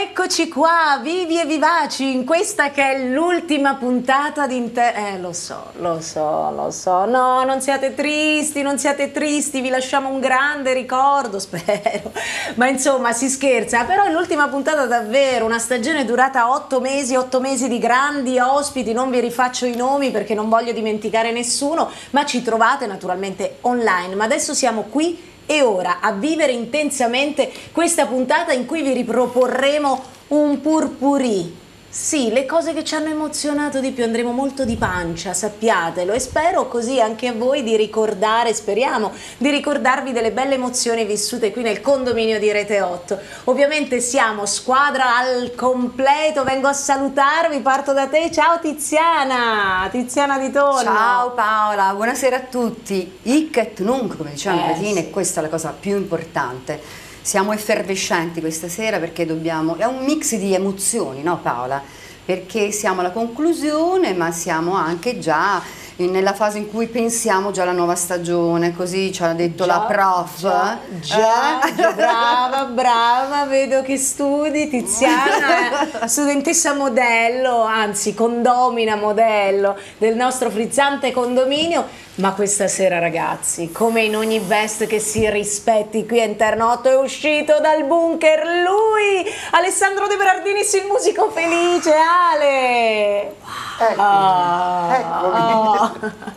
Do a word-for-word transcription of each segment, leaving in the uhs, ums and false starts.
Eccoci qua, vivi e vivaci, in questa che è l'ultima puntata di Inter... Eh, lo so, lo so, lo so. No, non siate tristi, non siate tristi, vi lasciamo un grande ricordo, spero. Ma insomma, si scherza. Però è l'ultima puntata davvero, una stagione durata otto mesi, otto mesi di grandi ospiti. Non vi rifaccio i nomi perché non voglio dimenticare nessuno, ma ci trovate naturalmente online. Ma adesso siamo qui e ora a vivere intensamente questa puntata in cui vi riproporremo un purpurì. Sì, le cose che ci hanno emozionato di più, andremo molto di pancia, sappiatelo, e spero così anche a voi di ricordare, speriamo, di ricordarvi delle belle emozioni vissute qui nel condominio di Rete otto. Ovviamente siamo squadra al completo, vengo a salutarvi, parto da te, ciao Tiziana, Tiziana Di Tonno. Ciao Paola, buonasera a tutti, hic et nunc, come diciamo in Eh, latino, sì. e questa è la cosa più importante. Siamo effervescenti questa sera perché dobbiamo, è un mix di emozioni, no Paola? Perché siamo alla conclusione, ma siamo anche già in- nella fase in cui pensiamo già alla nuova stagione, così ci ha detto Già, la prof. Già, già, Eh? già, brava, brava, vedo che studi, Tiziana, è studentessa modello, anzi condomina modello del nostro frizzante condominio. Ma questa sera ragazzi, come in ogni best che si rispetti qui a Internotto, è uscito dal bunker lui, Alessandro De Berardinis, il musico felice, Ale! Eccomi, Ah, eccomi. ah.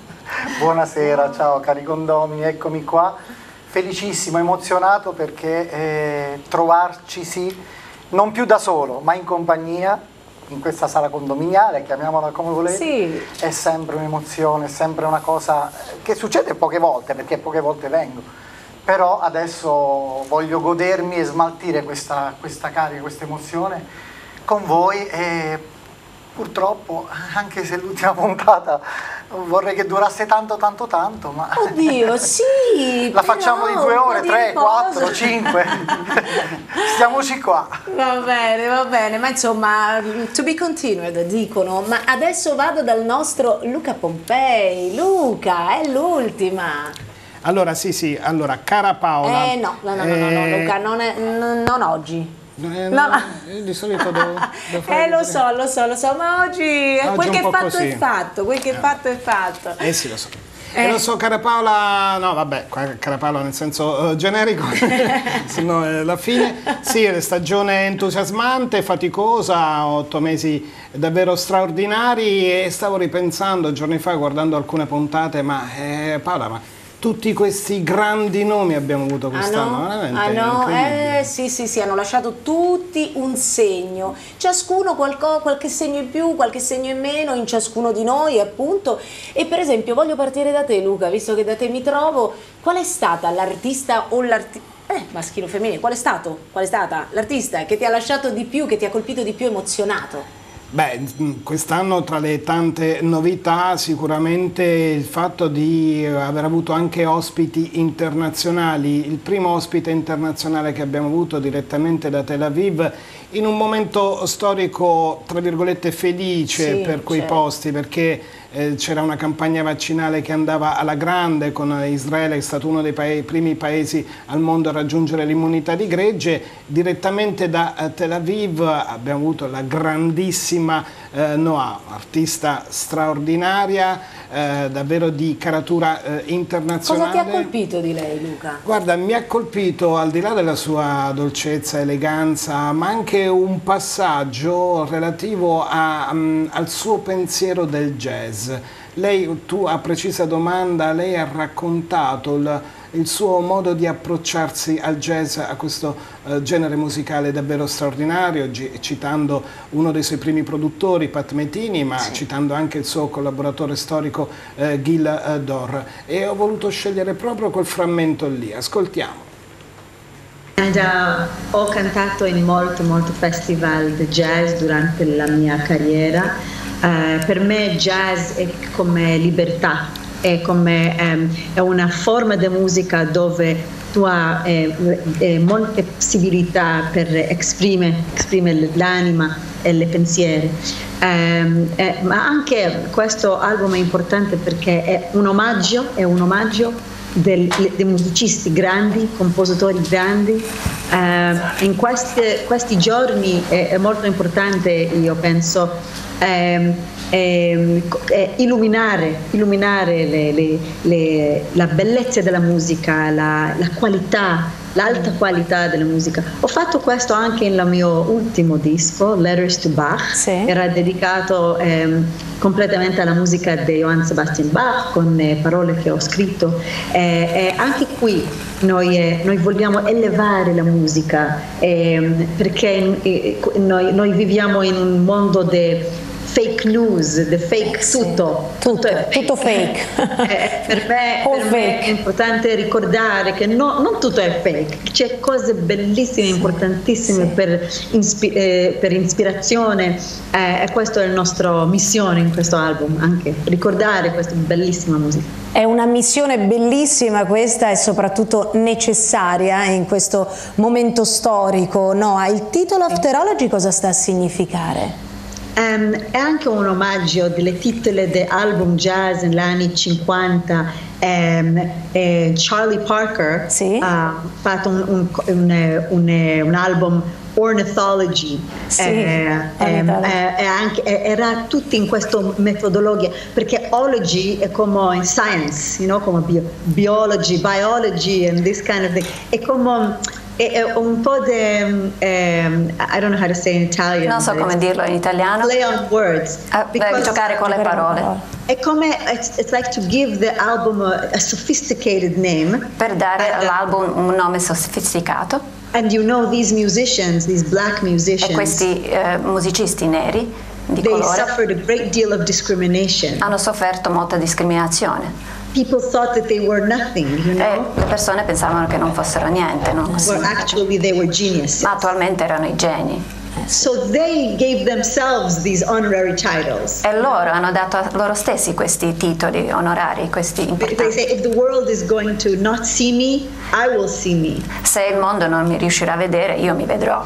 Buonasera, ciao cari condomini, eccomi qua, felicissimo, emozionato perché eh, trovarci sì, non più da solo, ma in compagnia, in questa sala condominiale, chiamiamola come volete, Sì. è sempre un'emozione, è sempre una cosa che succede poche volte, perché poche volte vengo, però adesso voglio godermi e smaltire questa, questa carica, questa emozione con voi e purtroppo, anche se l'ultima puntata vorrei che durasse tanto tanto tanto, ma Oddio, sì! la però facciamo di due un po' ore, di tre, riposo. quattro, cinque, stiamoci qua. Va bene, va bene, ma insomma, to be continued dicono. Ma adesso vado dal nostro Luca Pompei. Luca, è l'ultima. Allora, sì, sì, allora, cara Paola. Eh no, no, no, no, no, no, eh, Luca, non, è- non- non oggi. eh, No, no, no. io di solito devo, devo fare Eh lo così. so, lo so, lo so, ma oggi, Oggi quel è un che è po' fatto così. è fatto, quel che è fatto è fatto. Eh sì, lo so. Eh. E lo so, cara Paola, no vabbè, qua- cara Paola nel senso eh, generico, se no è la fine. Sì, è stagione entusiasmante, faticosa, otto mesi davvero straordinari e stavo ripensando giorni fa guardando alcune puntate, ma eh, Paola, ma tutti questi grandi nomi abbiamo avuto quest'anno, Ah no? veramente Ah no? incredibile. Eh sì sì sì, hanno lasciato tutti un segno, ciascuno qualco- qualche segno in più, qualche segno in meno in ciascuno di noi appunto. E per esempio voglio partire da te Luca, visto che da te mi trovo, qual è stata l'artista o l'artista, eh maschile o femminile, qual è stato, qual è stata l'artista che ti ha lasciato di più, che ti ha colpito di più, emozionato? Beh, quest'anno tra le tante novità sicuramente il fatto di aver avuto anche ospiti internazionali, il primo ospite internazionale che abbiamo avuto direttamente da Tel Aviv in un momento storico tra virgolette felice Sì, per quei certo. posti, perché eh, c'era una campagna vaccinale che andava alla grande con Israele, che è stato uno dei pa- primi paesi al mondo a raggiungere l'immunità di gregge. Direttamente da eh, Tel Aviv abbiamo avuto la grandissima eh, Noah, artista straordinaria, eh, davvero di caratura eh, internazionale. Cosa ti ha colpito di lei Luca? Guarda, mi ha colpito, al di là della sua dolcezza, eleganza, ma anche un passaggio relativo a, mm, al suo pensiero del jazz. Lei, tu a precisa domanda, lei ha raccontato il, il suo modo di approcciarsi al jazz, a questo eh, genere musicale davvero straordinario, gi- citando uno dei suoi primi produttori, Pat Metini, ma Sì. citando anche il suo collaboratore storico eh, Gil eh, Dorr. E ho voluto scegliere proprio quel frammento lì. Ascoltiamo. And, uh, ho cantato in molti, molti festival di jazz durante la mia carriera. Uh, per me jazz è come libertà, è come um, è una forma di musica dove tu hai eh, eh, molte possibilità per esprimere, esprimere l'anima e i pensieri. Um, eh, ma anche questo album è importante perché è un omaggio, è un omaggio del, dei musicisti grandi, compositori grandi. Uh, in queste, questi giorni è, è molto importante, io penso, ehm, ehm, eh, illuminare, illuminare le, le, le, la bellezza della musica, la, la qualità, l'alta qualità della musica. Ho fatto questo anche nel mio ultimo disco, Letters to Bach, sì. Era dedicato ehm, completamente alla musica di Johann Sebastian Bach, con le parole che ho scritto. Eh, eh, anche qui noi, eh, noi vogliamo elevare la musica, eh, perché eh, noi, noi viviamo in un mondo di fake news, the fake sì, tutto, tutto, tutto è fake. Tutto fake. eh, per me, per me è importante ricordare che no, non tutto è fake, c'è cose bellissime, sì, importantissime sì. Per, inspi- eh, per ispirazione, eh, e questa è la nostra missione in questo album, anche ricordare questa bellissima musica. È una missione bellissima questa e soprattutto necessaria in questo momento storico. No, il titolo Afterology cosa sta a significare? Um, è anche un omaggio delle titole di album jazz negli anni cinquanta. Um, eh, Charlie Parker sì. ha fatto un, un, un, un, un album Ornithology, sì, eh, eh, eh, anche, eh, era tutto in questa metodologia, perché ology è come science, you know, come bio, biology, biology and this kind of thing, è come è un po' di um, I don't know how to say in Italian. Non so come dirlo in italiano. Play on words. Uh, beh, giocare con le parole. È come it's, it's like to give the album a, a sophisticated name. Per dare all'album un nome sofisticato. And you know these musicians, these black musicians. E questi eh, musicisti neri di they colore. Suffered a great deal of discrimination. Hanno sofferto molta discriminazione. People thought that they were nothing, you know? E le persone pensavano che non fossero niente, no? Well, actually they were geniuses. Ma attualmente erano i geni. So they gave themselves these honorary titles. E loro hanno dato a loro stessi questi titoli onorari, questi importanti. They say if the world is going to not see me, I will see me. Se il mondo non mi riuscirà a vedere, io mi vedrò.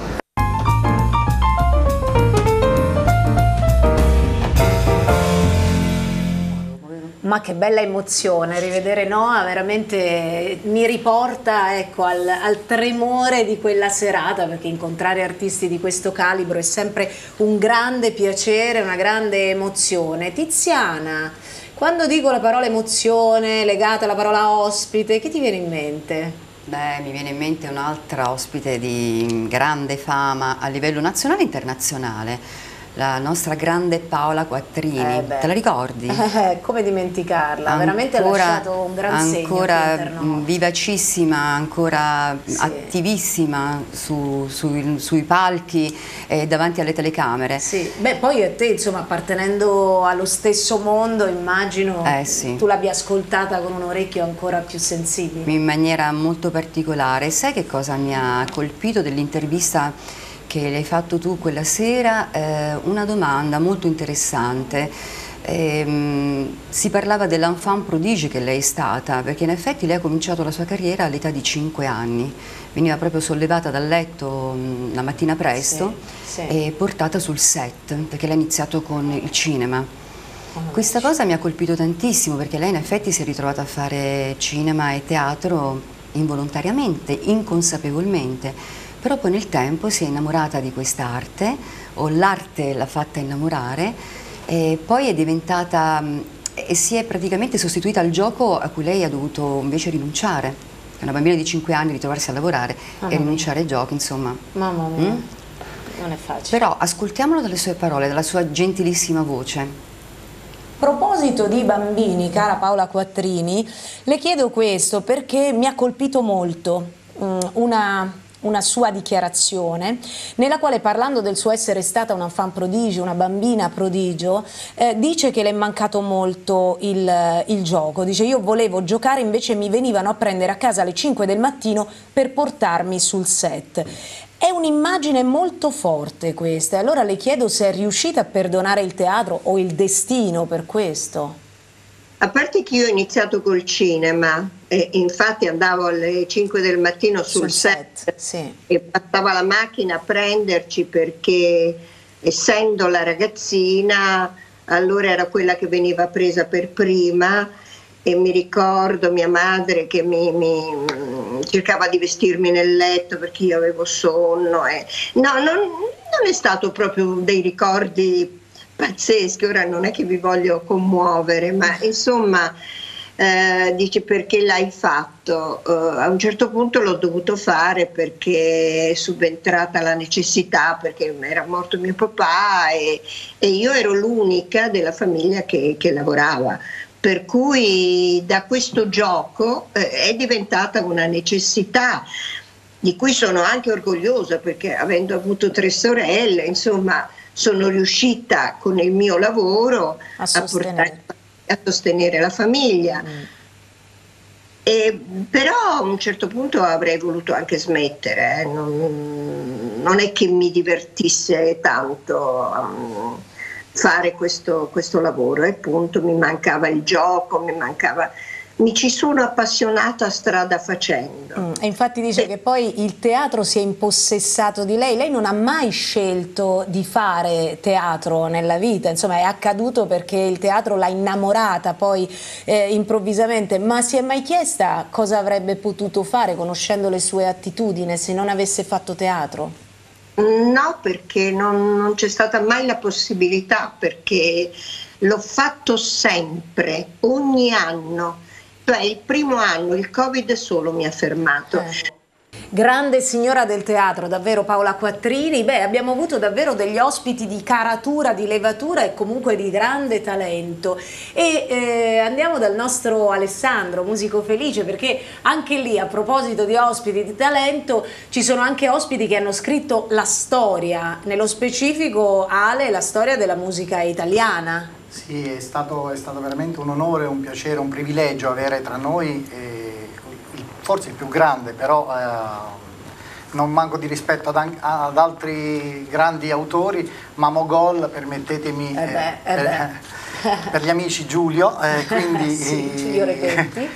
Ma che bella emozione, rivedere Noa veramente mi riporta, ecco, al, al tremore di quella serata, perché incontrare artisti di questo calibro è sempre un grande piacere, una grande emozione. Tiziana, quando dico la parola emozione legata alla parola ospite, che ti viene in mente? Beh, mi viene in mente un'altra ospite di grande fama a livello nazionale e internazionale. La nostra grande Paola Quattrini, eh te la ricordi? Eh, come dimenticarla, ancora, veramente ha lasciato un gran segno. Ancora vivacissima, ancora sì. attivissima su, su, sui palchi e davanti alle telecamere. Sì. Beh, poi a te, insomma, appartenendo allo stesso mondo, immagino eh, sì. tu l'abbia ascoltata con un orecchio ancora più sensibile. In maniera molto particolare. Sai che cosa mi ha colpito dell'intervista che le hai fatto tu quella sera? Eh, una domanda molto interessante. Eh, si parlava dell'enfant prodige che lei è stata, perché in effetti lei ha cominciato la sua carriera all'età di cinque anni, veniva proprio sollevata dal letto mh, la mattina presto sì, sì. e portata sul set, perché lei ha iniziato con il cinema. Oh, Questa cosa mi ha colpito tantissimo, perché lei in effetti si è ritrovata a fare cinema e teatro involontariamente, inconsapevolmente. Però poi nel tempo si è innamorata di quest'arte, o l'arte l'ha fatta innamorare, e poi è diventata, e si è praticamente sostituita al gioco a cui lei ha dovuto invece rinunciare. È una bambina di cinque anni, ritrovarsi a lavorare Mamma e rinunciare ai giochi, insomma. Mamma mia, mm? non è facile. Però ascoltiamolo dalle sue parole, dalla sua gentilissima voce. A proposito di bambini, cara Paola Quattrini, le chiedo questo perché mi ha colpito molto mm, una... una sua dichiarazione nella quale, parlando del suo essere stata un enfant prodigio, una bambina prodigio, eh, dice che le è mancato molto il, il gioco. Dice: io volevo giocare, invece mi venivano a prendere a casa alle cinque del mattino per portarmi sul set. È un'immagine molto forte questa, allora le chiedo se è riuscita a perdonare il teatro o il destino per questo. A parte che io ho iniziato col cinema e infatti andavo alle cinque del mattino sul, sul set, set sì. e passava la macchina a prenderci, perché essendo la ragazzina allora era quella che veniva presa per prima, e mi ricordo mia madre che mi, mi cercava di vestirmi nel letto perché io avevo sonno. E... No, non, non è stato proprio dei ricordi pazzeschi, ora non è che vi voglio commuovere, ma insomma eh, dice perché l'hai fatto? Uh, a un certo punto l'ho dovuto fare perché è subentrata la necessità, perché era morto mio papà e, e io ero l'unica della famiglia che, che lavorava. Per cui da questo gioco eh, è diventata una necessità di cui sono anche orgogliosa, perché avendo avuto tre sorelle, insomma, sono riuscita con il mio lavoro a sostenere, a portare, a sostenere la famiglia. Mm. E, però a un certo punto avrei voluto anche smettere, eh. non, non è che mi divertisse tanto um, fare questo, questo lavoro, e appunto mi mancava il gioco, mi mancava... Mi ci sono appassionata strada facendo. Mm, e infatti dice e... che poi il teatro si è impossessato di lei. Lei non ha mai scelto di fare teatro nella vita, insomma è accaduto perché il teatro l'ha innamorata poi eh, improvvisamente, ma si è mai chiesta cosa avrebbe potuto fare conoscendo le sue attitudini se non avesse fatto teatro? No, perché non, non c'è stata mai la possibilità, perché l'ho fatto sempre, ogni anno. Cioè il primo anno il Covid solo mi ha fermato. Eh. Grande signora del teatro, davvero Paola Quattrini. Beh, abbiamo avuto davvero degli ospiti di caratura, di levatura e comunque di grande talento. E eh, andiamo dal nostro Alessandro, musico felice, perché anche lì, a proposito di ospiti di talento, ci sono anche ospiti che hanno scritto la storia, nello specifico Ale, la storia della musica italiana. Sì, è stato, è stato veramente un onore, un piacere, un privilegio avere tra noi, eh, forse il più grande, però eh, non manco di rispetto ad, ad altri grandi autori, Mamo Gol, permettetemi, eh beh, eh per, beh. per gli amici Giulio, eh, quindi sì, Giulio Repenti.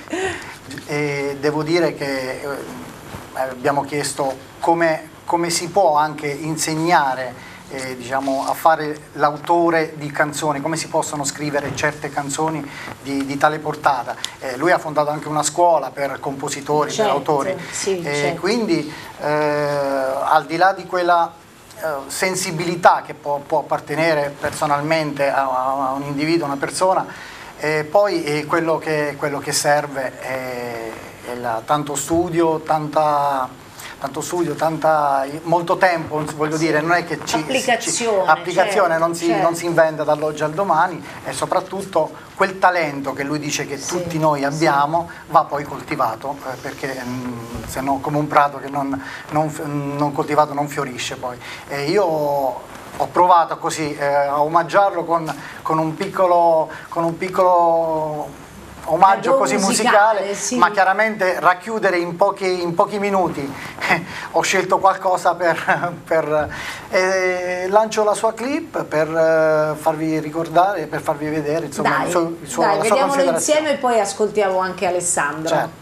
eh, devo dire che eh, abbiamo chiesto come, come si può anche insegnare Eh, diciamo, a fare l'autore di canzoni, come si possono scrivere certe canzoni di, di tale portata. Eh, lui ha fondato anche una scuola per compositori, certo, per autori, sì, eh, certo. Quindi eh, al di là di quella eh, sensibilità che può, può appartenere personalmente a, a un individuo, a una persona, eh, poi eh, quello, che, quello che serve è, è la, tanto studio, tanta... tanto studio, tanta, molto tempo, voglio sì. dire, non è che ci... Applicazione. Ci, applicazione certo, non, si, certo. non si inventa dall'oggi al domani, e soprattutto quel talento che lui dice che sì, tutti noi abbiamo sì. va poi coltivato, eh, perché mh, se no come un prato che non, non, non coltivato non fiorisce poi. E io ho provato così eh, a omaggiarlo con, con un piccolo... Con un piccolo omaggio così musicale, musicale sì. ma chiaramente racchiudere in pochi, in pochi minuti. Ho scelto qualcosa per, per eh, lancio la sua clip per eh, farvi ricordare, per farvi vedere insomma, dai, il suo, il suo, dai, la sua vediamolo insieme e poi ascoltiamo anche Alessandro. Certo.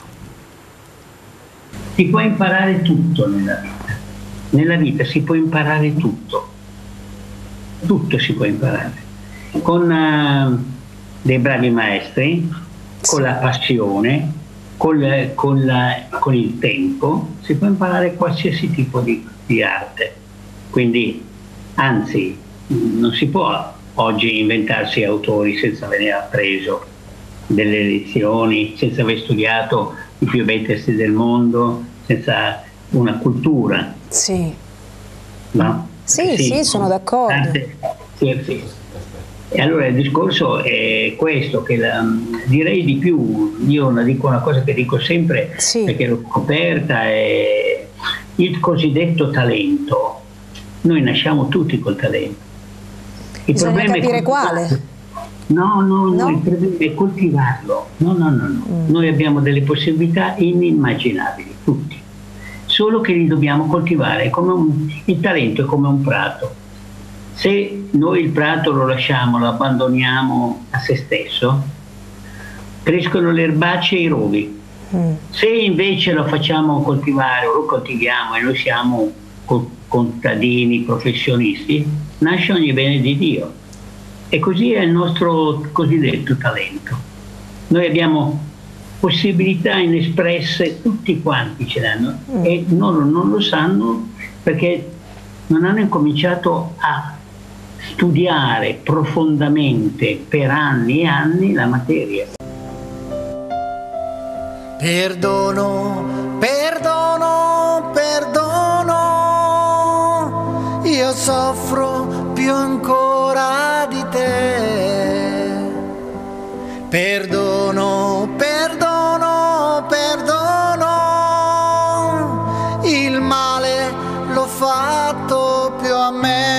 Si può imparare tutto nella vita, nella vita si può imparare tutto, tutto si può imparare, con uh, dei bravi maestri, con la passione, con, la, con, la, con il tempo, si può imparare qualsiasi tipo di, di arte. Quindi, anzi, non si può oggi inventarsi autori senza aver appreso delle lezioni, senza aver studiato i più bei testi del mondo, senza una cultura. Sì. No? Sì, sì, sì, sono d'accordo. Sì, sì. E allora il discorso è questo, che la, direi di più, io la dico una cosa che dico sempre, sì. perché l'ho scoperta, è il cosiddetto talento. Noi nasciamo tutti col talento. Il Bisogna capire è quale. No, no, no, il problema è coltivarlo. No, no, no, no. Mm. Noi abbiamo delle possibilità inimmaginabili, tutti. Solo che li dobbiamo coltivare. Come un, il talento è come un prato. Se noi il prato lo lasciamo, lo abbandoniamo a se stesso, crescono le erbacce e i rovi. Mm. Se invece lo facciamo coltivare o lo coltiviamo e noi siamo contadini, professionisti, nasce ogni bene di Dio. E così è il nostro cosiddetto talento. noi abbiamo possibilità inespresse, tutti quanti ce l'hanno, mm. e loro non lo sanno perché non hanno incominciato a studiare profondamente per anni e anni la materia. Perdono, perdono, perdono, io soffro più ancora di te. Perdono, perdono, perdono, il male l'ho fatto più a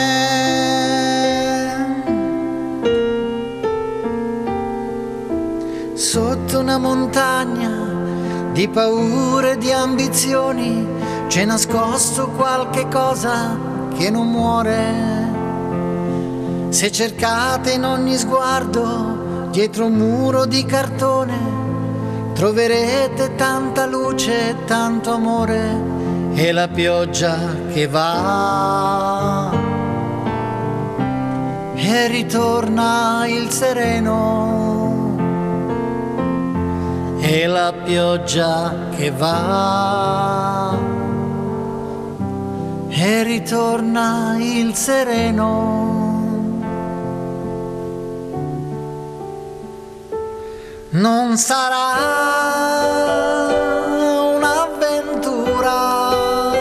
me. Sotto una montagna di paure e di ambizioni c'è nascosto qualche cosa che non muore. Se cercate in ogni sguardo dietro un muro di cartone troverete tanta luce e tanto amore. E la pioggia che va e ritorna il sereno. E la pioggia che va e ritorna il sereno. Non sarà un'avventura,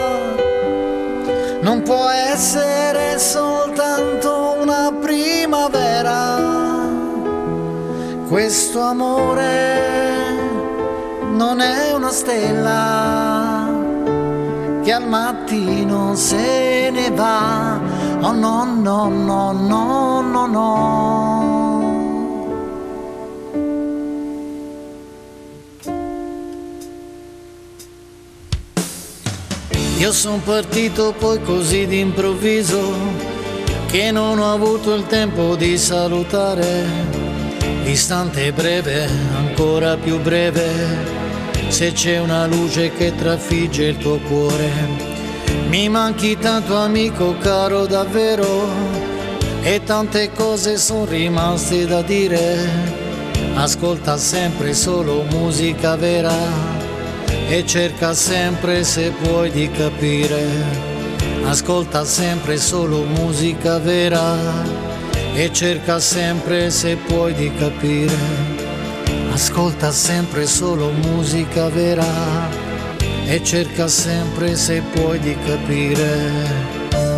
non può essere soltanto una primavera. Questo amore non è una stella che al mattino se ne va. Oh no, no, no, no, no, no. Io son partito poi così d'improvviso che non ho avuto il tempo di salutare. Istante breve, ancora più breve, se c'è una luce che trafigge il tuo cuore. Mi manchi tanto amico caro davvero, e tante cose sono rimaste da dire. Ascolta sempre solo musica vera e cerca sempre se puoi di capire. Ascolta sempre solo musica vera e cerca sempre se puoi di capire. Ascolta sempre solo musica vera e cerca sempre se puoi di capire.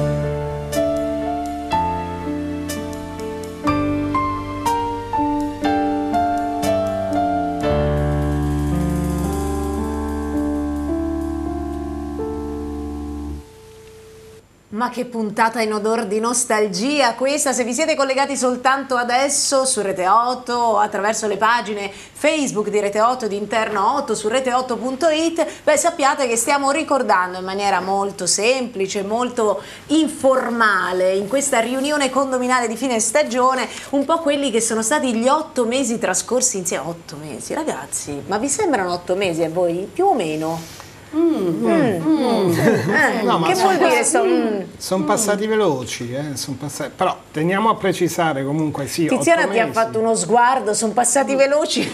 Ma che puntata in odor di nostalgia questa. Se vi siete collegati soltanto adesso su Rete otto o attraverso le pagine Facebook di Rete otto, di Interno otto, su rete otto punto it, beh, sappiate che stiamo ricordando in maniera molto semplice, molto informale, in questa riunione condominale di fine stagione, un po' quelli che sono stati gli otto mesi trascorsi insieme. Otto mesi, ragazzi, ma vi sembrano otto mesi a voi? Più o meno? Mm, mm, mm. Eh, no, che vuol dire? Sono mm, son passati veloci, eh, son passati, però teniamo a precisare comunque sì. Tiziana ti ha fatto uno sguardo, sono passati veloci.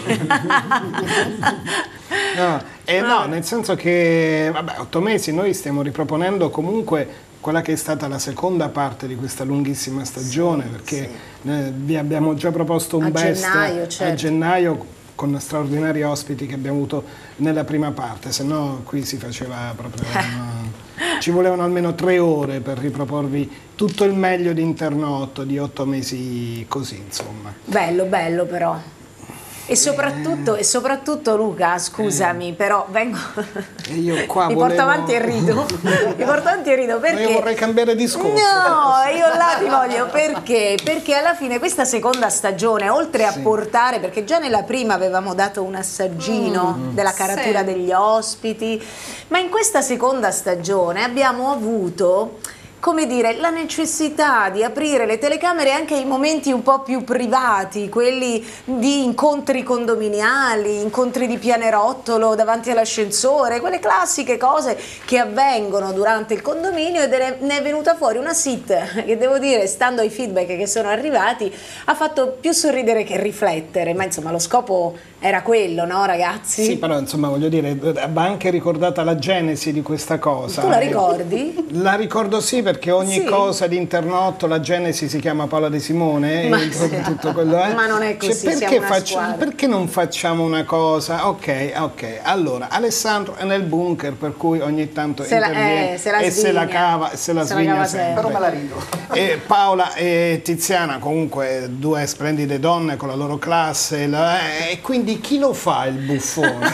no, eh, no, nel senso che vabbè, otto mesi noi stiamo riproponendo comunque quella che è stata la seconda parte di questa lunghissima stagione, sì, perché sì. Eh, vi abbiamo già proposto un a best gennaio, certo. a gennaio con straordinari ospiti che abbiamo avuto nella prima parte, se no qui si faceva proprio una... ci volevano almeno tre ore per riproporvi tutto il meglio di Interno otto, di otto mesi così, insomma. Bello, bello però. E soprattutto, eh. e soprattutto Luca, scusami, eh. però vengo... E io qua mi volevo... porto avanti e rido. mi porto avanti e rido perché... Ma io vorrei cambiare discorso. No, io là ti voglio, perché? Perché alla fine questa seconda stagione, oltre a sì. portare, perché già nella prima avevamo dato un assaggino mm. della caratura sì. degli ospiti, ma in questa seconda stagione abbiamo avuto come dire, la necessità di aprire le telecamere anche ai momenti un po' più privati, quelli di incontri condominiali, incontri di pianerottolo davanti all'ascensore, quelle classiche cose che avvengono durante il condominio, ed è, ne è venuta fuori una sit che, devo dire, stando ai feedback che sono arrivati, ha fatto più sorridere che riflettere, ma insomma lo scopo era quello, no ragazzi? Sì, però insomma voglio dire, va anche ricordata la genesi di questa cosa. Tu la ricordi? La ricordo sì, perché ogni sì. cosa di Internotto, la genesi si chiama Paola De Simone, ma, e sì. tutto quello è. Ma non è così, cioè, perché, faccio, perché non facciamo una cosa? Ok, ok. Allora, Alessandro è nel bunker, per cui ogni tanto se interviene la, eh, se la e svigna. se la cava, se la se svigna la sempre. Però me la rido. E Paola e Tiziana, comunque due splendide donne con la loro classe, la, e quindi chi lo fa il buffone?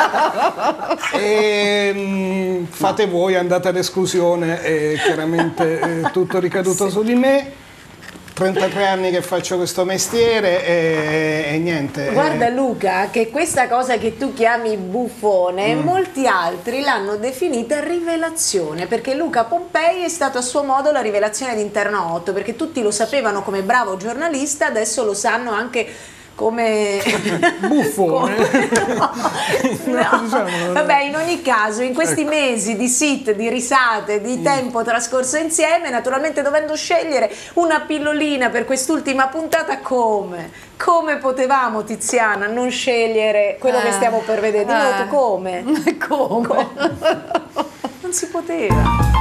e, mh, fate no. voi, andate ad esclusione, e chiaramente eh, tutto ricaduto sì. su di me. trentatré anni che faccio questo mestiere e, e niente. Guarda Luca, che questa cosa che tu chiami buffone, mm. molti altri l'hanno definita rivelazione, perché Luca Pompei è stato a suo modo la rivelazione di Internotto, perché tutti lo sapevano come bravo giornalista, adesso lo sanno anche come buffone. come... No. No. Diciamo... Vabbè, in ogni caso, in questi ecco. mesi di sit, di risate, di mm. tempo trascorso insieme, naturalmente dovendo scegliere una pillolina per quest'ultima puntata, come? Come potevamo, Tiziana, non scegliere quello eh. che stiamo per vedere? Dillo eh. tu come? come? come? Non si poteva.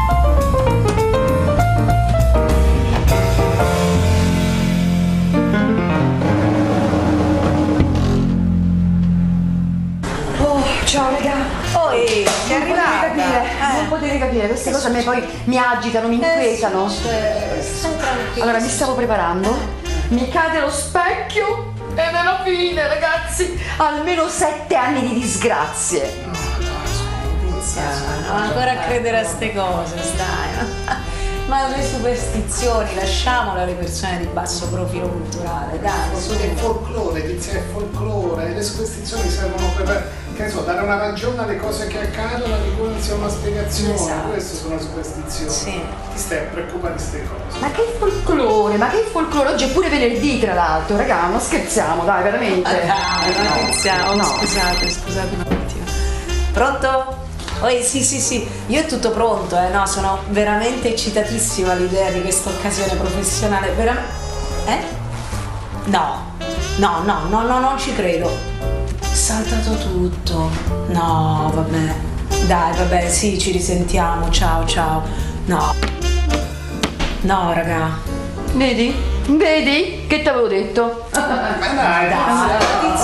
Ciao raga, Oi, sei arrivata? Non potete capire, eh. non potete capire, queste cose a me poi mi agitano, mi inquietano. Eh, allora mi stavo preparando, mi cade lo specchio ed è la fine ragazzi, almeno sette anni di disgrazie. No, no, ancora a credere a ste cose, stai. Ma le superstizioni, lasciamole alle persone di basso profilo culturale, dai. Posso dire folklore, Tizia, è folklore, le superstizioni servono per, che ne so, dare una ragione alle cose che accadono di cui non sia una spiegazione, esatto. Queste sono le superstizioni. Sì. Ti stai a preoccupare di queste cose. Ma che folklore, ma che folklore, oggi è pure venerdì tra l'altro, raga, non scherziamo, dai, veramente. Ah, dai, no, no, scherziamo, no. Scusate, scusate un attimo. Pronto? Oh, sì, sì, sì, io è tutto pronto, eh, no, sono veramente eccitatissima all'idea di questa occasione professionale, veramente... Eh? No, no, no, no, no, non ci credo. Saltato tutto. No, vabbè. Dai, vabbè, sì, ci risentiamo, ciao, ciao. No. No, raga. Vedi? Vedi? Che t'avevo detto? Ma dai, dai,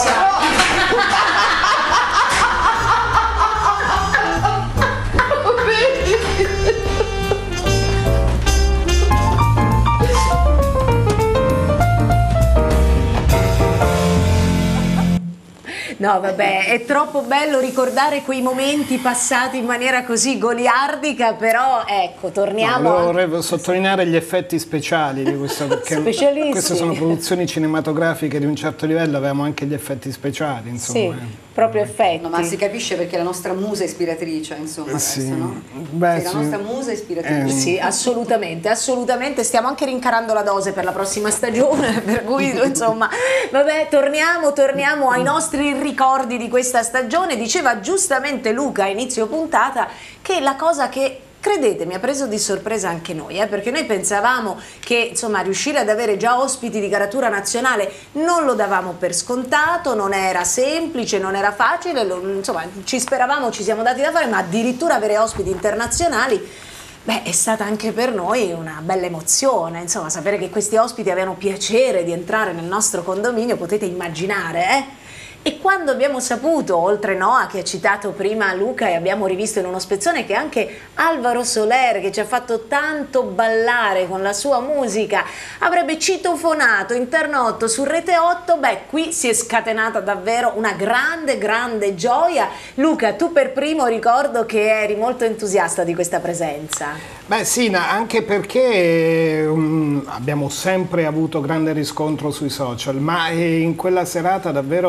No, vabbè, è troppo bello ricordare quei momenti passati in maniera così goliardica, però ecco, torniamo... No, vorrei a... sottolineare gli effetti speciali di questo, perché queste sono produzioni cinematografiche di un certo livello, avevamo anche gli effetti speciali, insomma. Sì. Proprio effetti. No, ma si capisce perché la nostra musa ispiratrice, insomma, adesso, sì. no? Beh, sì, sì. La nostra musa ispiratrice. Eh. Sì, assolutamente, assolutamente. Stiamo anche rincarando la dose per la prossima stagione, per cui insomma, vabbè, torniamo, torniamo ai nostri ricordi di questa stagione. Diceva giustamente Luca a inizio puntata che la cosa che credetemi, ha preso di sorpresa anche noi, eh, perché noi pensavamo che insomma riuscire ad avere già ospiti di caratura nazionale non lo davamo per scontato, non era semplice, non era facile, lo, insomma ci speravamo, ci siamo dati da fare, ma addirittura avere ospiti internazionali, beh, è stata anche per noi una bella emozione, insomma sapere che questi ospiti avevano piacere di entrare nel nostro condominio, potete immaginare, eh? E quando abbiamo saputo, oltre Noa che ha citato prima Luca e abbiamo rivisto in uno spezzone, che anche Alvaro Soler, che ci ha fatto tanto ballare con la sua musica, avrebbe citofonato Internotto su Rete otto, beh, qui si è scatenata davvero una grande, grande gioia. Luca, tu per primo ricordo che eri molto entusiasta di questa presenza. Beh sì, anche perché um, abbiamo sempre avuto grande riscontro sui social, ma in quella serata davvero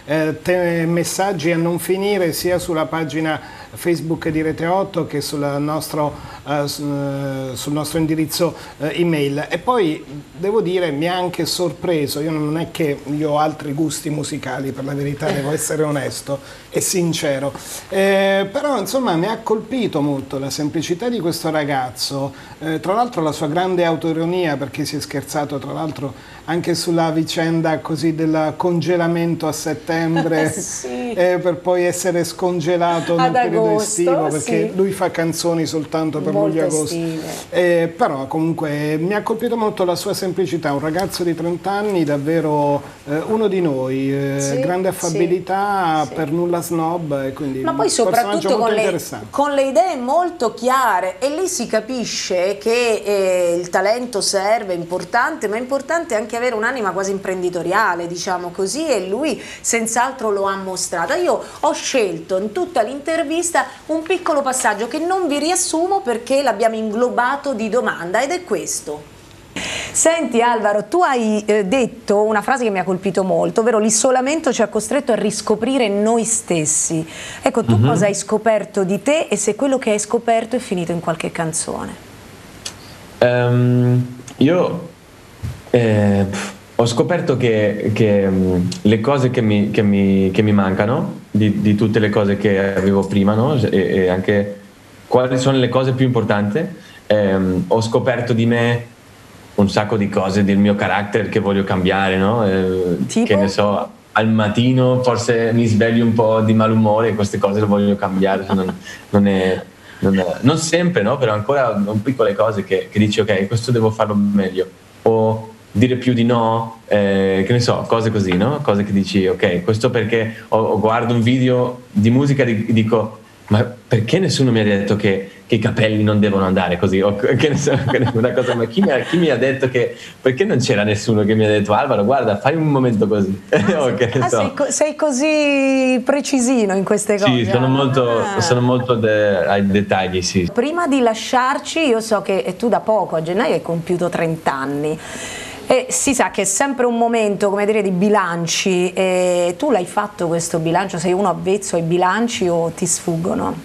eh, te, messaggi a non finire sia sulla pagina Facebook di Rete otto che sul nostro, uh, sul nostro indirizzo uh, email. E poi devo dire mi ha anche sorpreso, io non è che io ho altri gusti musicali, per la verità devo essere onesto e sincero, eh, però insomma mi ha colpito molto la semplicità di questo ragazzo, eh, tra l'altro la sua grande autoironia, perché si è scherzato tra l'altro anche sulla vicenda così del congelamento a settembre sì. eh, per poi essere scongelato nel Ad periodo agosto, estivo, perché sì. lui fa canzoni soltanto per luglio e agosto, eh, però comunque mi ha colpito molto la sua semplicità, un ragazzo di trenta anni davvero eh, uno di noi, eh, sì, grande affabilità, sì, per nulla snob, e quindi ma poi soprattutto con le, con le idee molto chiare, e lì si capisce che eh, il talento serve, è importante, ma è importante anche avere un'anima quasi imprenditoriale, diciamo così, e lui senz'altro lo ha mostrata. Io ho scelto in tutta l'intervista un piccolo passaggio che non vi riassumo perché l'abbiamo inglobato di domanda, ed è questo. Senti Alvaro, tu hai eh, detto una frase che mi ha colpito molto, ovvero l'isolamento ci ha costretto a riscoprire noi stessi. Ecco, tu mm-hmm. cosa hai scoperto di te, e se quello che hai scoperto è finito in qualche canzone? Um, io eh, ho scoperto che, che um, le cose che mi, che mi, che mi mancano, di, di tutte le cose che avevo prima, no? e, e anche quali sono le cose più importanti, um, ho scoperto di me un sacco di cose del mio carattere che voglio cambiare, no? Eh, che ne so, al mattino forse mi sveglio un po' di malumore, e queste cose le voglio cambiare, non, non, è, non, è, non sempre, no? Però ancora sono piccole cose che, che dici ok, questo devo farlo meglio, o dire più di no, eh, che ne so, cose così, no? Cose che dici ok, questo perché ho, ho guardo un video di musica e dico ma perché nessuno mi ha detto che, che i capelli non devono andare così? O che ne so, una cosa, ma chi mi, ha, chi mi ha detto che, perché non c'era nessuno che mi ha detto Alvaro guarda fai un momento così? Ah, o che ne ah, so. sei, sei così precisino in queste cose? Sì, sono molto, ah. sono molto de, ai dettagli, sì. Prima di lasciarci, io so che tu da poco, a gennaio, hai compiuto trenta anni. E si sa che è sempre un momento, come dire, di bilanci, e tu l'hai fatto questo bilancio? Sei uno avvezzo ai bilanci o ti sfuggono?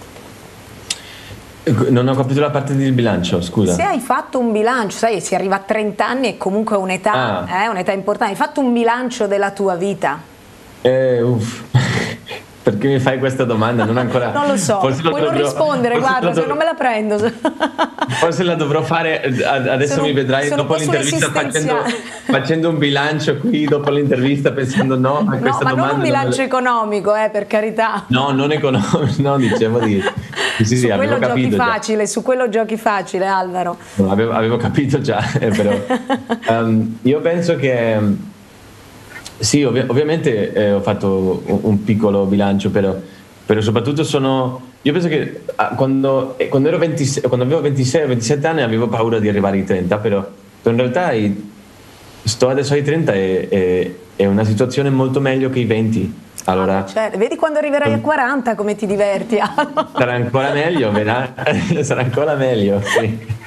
Non ho capito la parte del bilancio, scusa. Se hai fatto un bilancio, sai, si arriva a trenta anni e comunque è un'età, ah. eh, un'età importante, hai fatto un bilancio della tua vita? Eh, uff. Perché mi fai questa domanda? Non ancora. Non lo so, forse puoi lo non rispondere, guarda, se non me la prendo. Forse la dovrò fare, adesso sono, mi vedrai dopo l'intervista facendo, facendo un bilancio qui dopo l'intervista, pensando no a questa no, ma domanda. Non un bilancio non economico, eh, per carità. No, non economico, no, dicevo di... Sì, sì, su quello giochi capito facile, già. su quello giochi facile, Alvaro. No, avevo, avevo capito già, eh, però. um, io penso che... Sì, ovvi ovviamente eh, ho fatto un, un piccolo bilancio, però, però soprattutto sono... Io penso che ah, quando, eh, quando, ero ventisei, quando avevo ventisei o ventisette anni avevo paura di arrivare ai trenta, però, però in realtà i, sto adesso ai trenta e è, è una situazione molto meglio che i venti. Allora, ah, certo. Vedi quando arriverai a quaranta come ti diverti. Sarà ancora meglio, sarà ancora meglio, sì.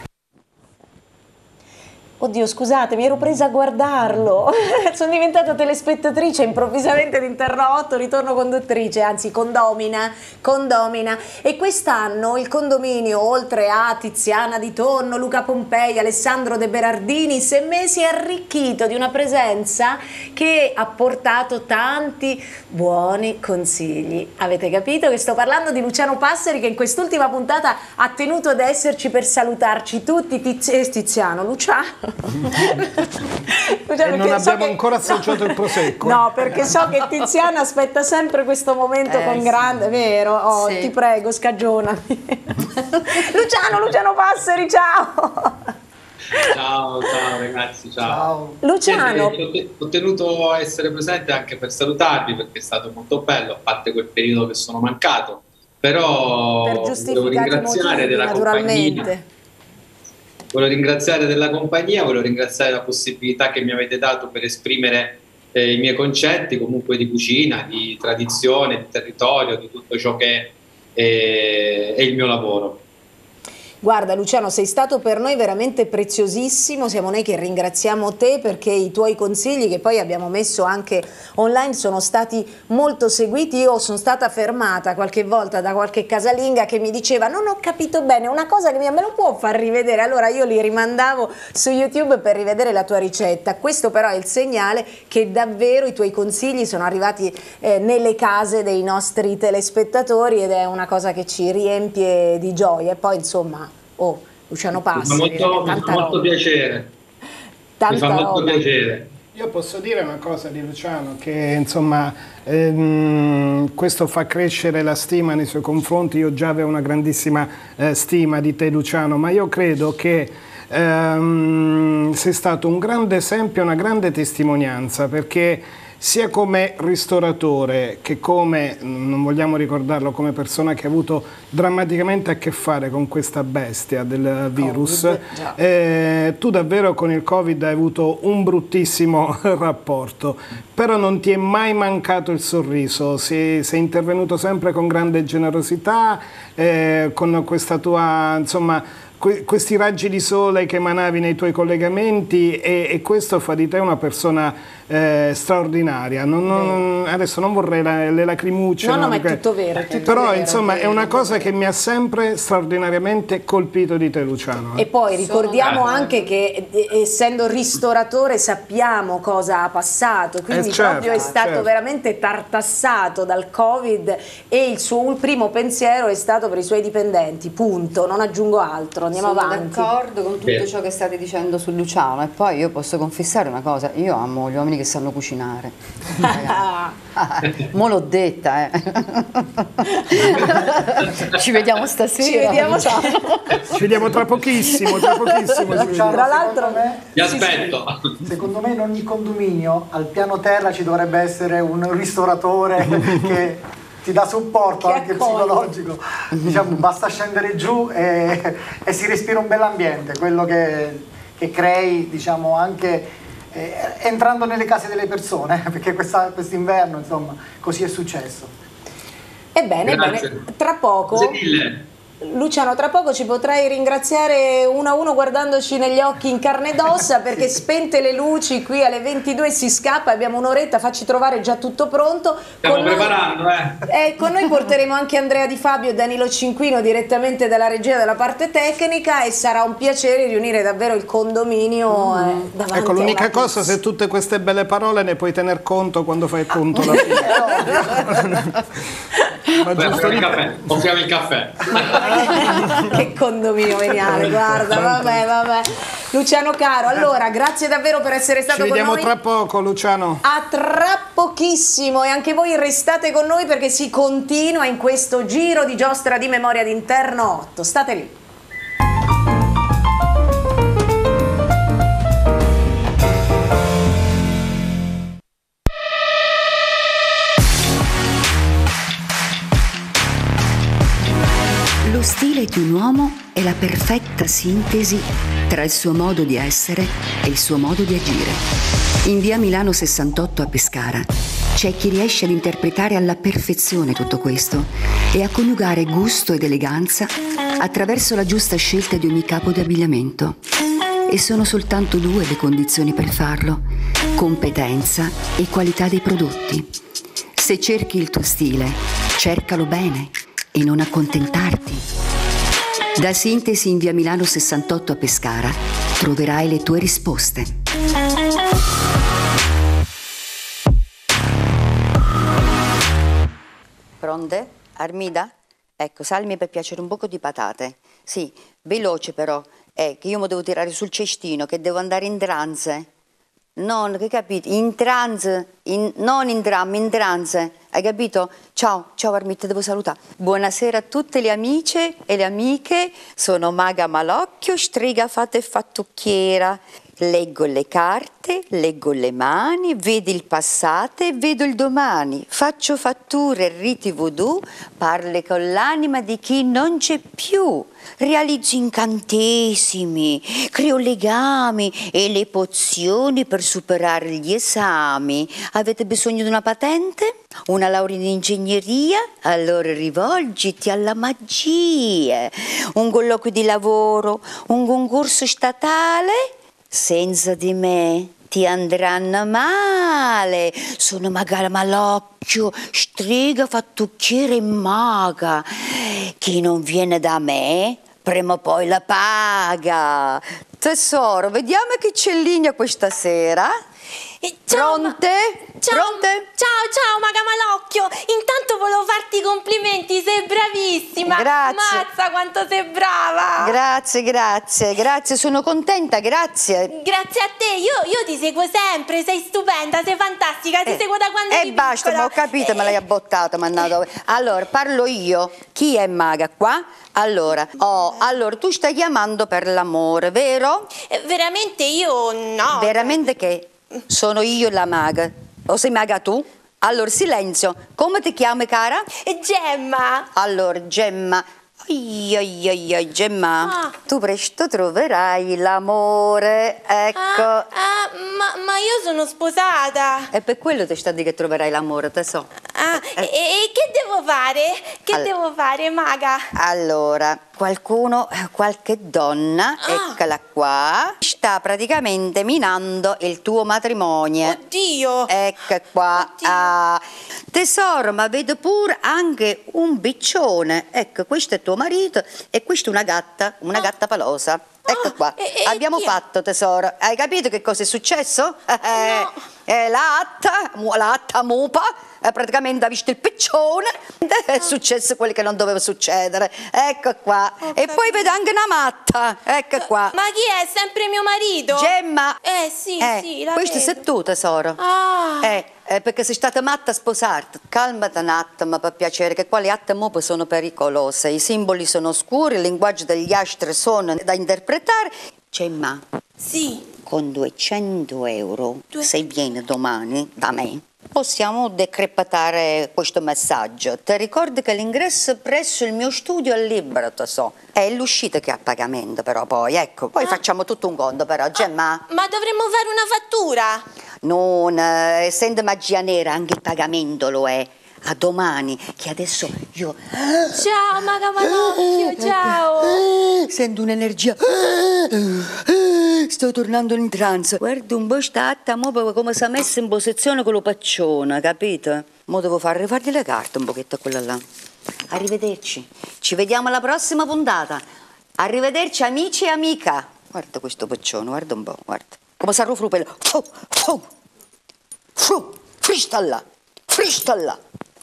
Oddio, scusate, mi ero presa a guardarlo, sono diventata telespettatrice, improvvisamente l'interrotto, ritorno conduttrice, anzi condomina, condomina. E quest'anno il condominio, oltre a Tiziana Di Torno, Luca Pompei, Alessandro De Berardini, si è messi arricchito di una presenza che ha portato tanti buoni consigli. Avete capito che sto parlando di Luciano Passeri, che in quest'ultima puntata ha tenuto ad esserci per salutarci tutti. Tiz Tiziano, Luciano. E non abbiamo so che, ancora associato no, il prosecco. No, perché so che Tiziana aspetta sempre questo momento eh, con grande, sì. Vero? Oh, sì. Ti prego, scagionami. Luciano, Luciano Passeri, ciao. Ciao, ciao ragazzi, ciao. ciao. Luciano. Eh, ho tenuto a essere presente anche per salutarvi, perché è stato molto bello, a parte quel periodo che sono mancato, però per volevo ringraziare motivi, della naturalmente. compagnia. Volevo ringraziare della compagnia, volevo ringraziare la possibilità che mi avete dato per esprimere eh, i miei concetti comunque di cucina, di tradizione, di territorio, di tutto ciò che è, è il mio lavoro. Guarda Luciano, sei stato per noi veramente preziosissimo, siamo noi che ringraziamo te perché i tuoi consigli che poi abbiamo messo anche online sono stati molto seguiti. Io sono stata fermata qualche volta da qualche casalinga che mi diceva non ho capito bene una cosa che mi, me lo può far rivedere, allora io li rimandavo su YouTube per rivedere la tua ricetta. Questo però è il segnale che davvero i tuoi consigli sono arrivati eh, nelle case dei nostri telespettatori ed è una cosa che ci riempie di gioia. E poi insomma, oh, Luciano Passi, mi fa molto, mi fa molto piacere. Tanta mi fa molto roba. piacere. Io posso dire una cosa di Luciano, che insomma ehm, questo fa crescere la stima nei suoi confronti. Io già avevo una grandissima eh, stima di te Luciano, ma io credo che ehm, sei stato un grande esempio, una grande testimonianza, perché sia come ristoratore che come, non vogliamo ricordarlo, come persona che ha avuto drammaticamente a che fare con questa bestia del virus, COVID, eh, tu davvero con il Covid hai avuto un bruttissimo rapporto, però non ti è mai mancato il sorriso, sei, sei intervenuto sempre con grande generosità, eh, con questa tua, insomma, questi raggi di sole che emanavi nei tuoi collegamenti e, e questo fa di te una persona eh, straordinaria. Non, non, adesso non vorrei la, le lacrimucce, no, no, no, ma perché, è tutto vero, è tutto però vero, insomma è è una cosa che mi ha sempre straordinariamente colpito di te Luciano. E poi ricordiamo anche che eh, essendo ristoratore sappiamo cosa ha passato, quindi eh, certo, proprio è stato certo. veramente tartassato dal Covid e il suo primo pensiero è stato per i suoi dipendenti, punto, non aggiungo altro. Andiamo Sono avanti. d'accordo con tutto ciò che state dicendo su Luciano e poi io posso confessare una cosa, io amo gli uomini che sanno cucinare. Mo' l'ho detta, eh. Ci vediamo stasera. Ci vediamo, ciao. Ci vediamo tra pochissimo, tra pochissimo. Luciano, tra l'altro me, ti aspetto. Sì, sì, secondo me in ogni condominio al piano terra ci dovrebbe essere un ristoratore che ti dà supporto che anche accoglie. psicologico, diciamo, basta scendere giù e, e si respira un bell'ambiente, quello che, che crei, diciamo, anche eh, entrando nelle case delle persone, perché quest'inverno insomma così è successo. Ebbene, ebbene, tra poco Luciano, tra poco ci potrai ringraziare uno a uno guardandoci negli occhi in carne ed ossa perché spente le luci qui alle ventidue si scappa, abbiamo un'oretta, facci trovare già tutto pronto. Stiamo con preparando, noi, eh. eh. Con noi porteremo anche Andrea Di Fabio e Danilo Cinquino direttamente dalla regia della parte tecnica e sarà un piacere riunire davvero il condominio mm. eh, davanti ecco, l'unica a cosa, se tutte queste belle parole ne puoi tener conto quando fai il conto alla fine. Ma offriamo il caffè, offriamo il caffè. Che condominio veniale, guarda, vabbè, vabbè. Luciano caro, allora grazie davvero per essere stato con noi. Ci vediamo tra poco Luciano. A tra pochissimo e anche voi restate con noi perché si continua in questo giro di giostra di Memoria d'Interno otto, state lì. Lo stile di un uomo è la perfetta sintesi tra il suo modo di essere e il suo modo di agire. In via Milano sessantotto a Pescara c'è chi riesce ad interpretare alla perfezione tutto questo e a coniugare gusto ed eleganza attraverso la giusta scelta di ogni capo di abbigliamento. E sono soltanto due le condizioni per farlo: competenza e qualità dei prodotti. Se cerchi il tuo stile, cercalo bene e non accontentarti. Da Sintesi in via Milano sessantotto a Pescara troverai le tue risposte. Pronte? Armida? Ecco, salmi per piacere un poco di patate. Sì, veloce però. È che io mi devo tirare sul cestino, che devo andare in trance. Non, che capito? In trance, in, non in dramma, in trance. Hai capito? Ciao, ciao Armita, devo salutare. Buonasera a tutte le amiche e le amiche. Sono Maga Malocchio, strega fatta e fattucchiera. Leggo le carte, leggo le mani, vedo il passato e vedo il domani. Faccio fatture, riti voodoo, parlo con l'anima di chi non c'è più. Realizzo incantesimi, creo legami e le pozioni per superare gli esami. Avete bisogno di una patente? Una laurea in ingegneria? Allora rivolgiti alla magia. Un colloquio di lavoro, un concorso statale? Senza di me ti andranno male. Sono Maga Malocchio, strega fattucchiera e maga. Chi non viene da me, prima o poi la paga. Tesoro, vediamo chi c'è in linea questa sera. Ciao, Pronte? Ma... Ciao. Pronte? Ciao, ciao Maga Malocchio. Intanto volevo farti i complimenti, sei bravissima. Grazie. Mazza quanto sei brava. Grazie, grazie, grazie, sono contenta, grazie. Grazie a te, io, io ti seguo sempre, sei stupenda, sei fantastica, ti eh, seguo da quando eri eri piccola. E basta, ma ho capito, eh. me l'hai abbottata, mannata. Allora, parlo io. Chi è maga qua? Allora, oh, allora tu stai chiamando per l'amore, vero? Eh, veramente io no. Veramente che? Sono io la maga. O sei maga tu? Allora, silenzio. Come ti chiami, cara? Gemma. Allora, Gemma. Ai, ai, ai, ai, Gemma, ah. tu presto troverai l'amore, ecco. Ah, ah, ma, ma io sono sposata. E per quello ti sta a dire che troverai l'amore, te so. Ah, eh. e, e che devo fare? Che All... devo fare, maga? Allora, qualcuno, qualche donna, ah. eccola qua, sta praticamente minando il tuo matrimonio. Oddio! Ecco qua. Oddio. Ah. Tesoro, ma vedo pure anche un biccione. Ecco, questo è tuo marito e questa è una gatta, una ah. gatta palosa. Ecco qua, e, e abbiamo fatto, tesoro. Hai capito che cosa è successo? No. Eh, la atta, la atta mupa, eh, praticamente ha visto il piccione, è oh. successo quello che non doveva succedere. Ecco qua. Ho e capito. poi vedo anche una matta, ecco qua. Ma chi è? Sempre mio marito? Gemma. Eh sì, eh, sì, la questo vedo. sei tu, tesoro. Ah. Eh, eh, perché sei stata matta a sposarti. Calmati un attimo, per piacere, che qua le atte mupe sono pericolose. I simboli sono oscuri, il linguaggio degli astri sono da interpretare. Gemma. Sì. Con duecento euro, Due... se vieni domani da me, possiamo decrepitare questo messaggio. Ti ricordi che l'ingresso presso il mio studio è libero, te so. È l'uscita che ha pagamento, però poi, ecco. Poi ah. facciamo tutto un conto, però, Gemma. Ah, ma dovremmo fare una fattura? Non, eh, essendo magia nera, anche il pagamento lo è. A domani, che adesso io... Ciao, Maga Malocchio, ciao! Sento un'energia... Sto tornando in trance. Guarda un po' sta atta, mo come si è messa in posizione con lo paccione, capito? Mo devo far rifargli le carte un pochetto a quella là. Arrivederci. Ci vediamo alla prossima puntata. Arrivederci amici e amica. Guarda questo paccione, guarda un po', guarda. Come si arrufru per... Fu, fu, fu, fristalla, fristalla.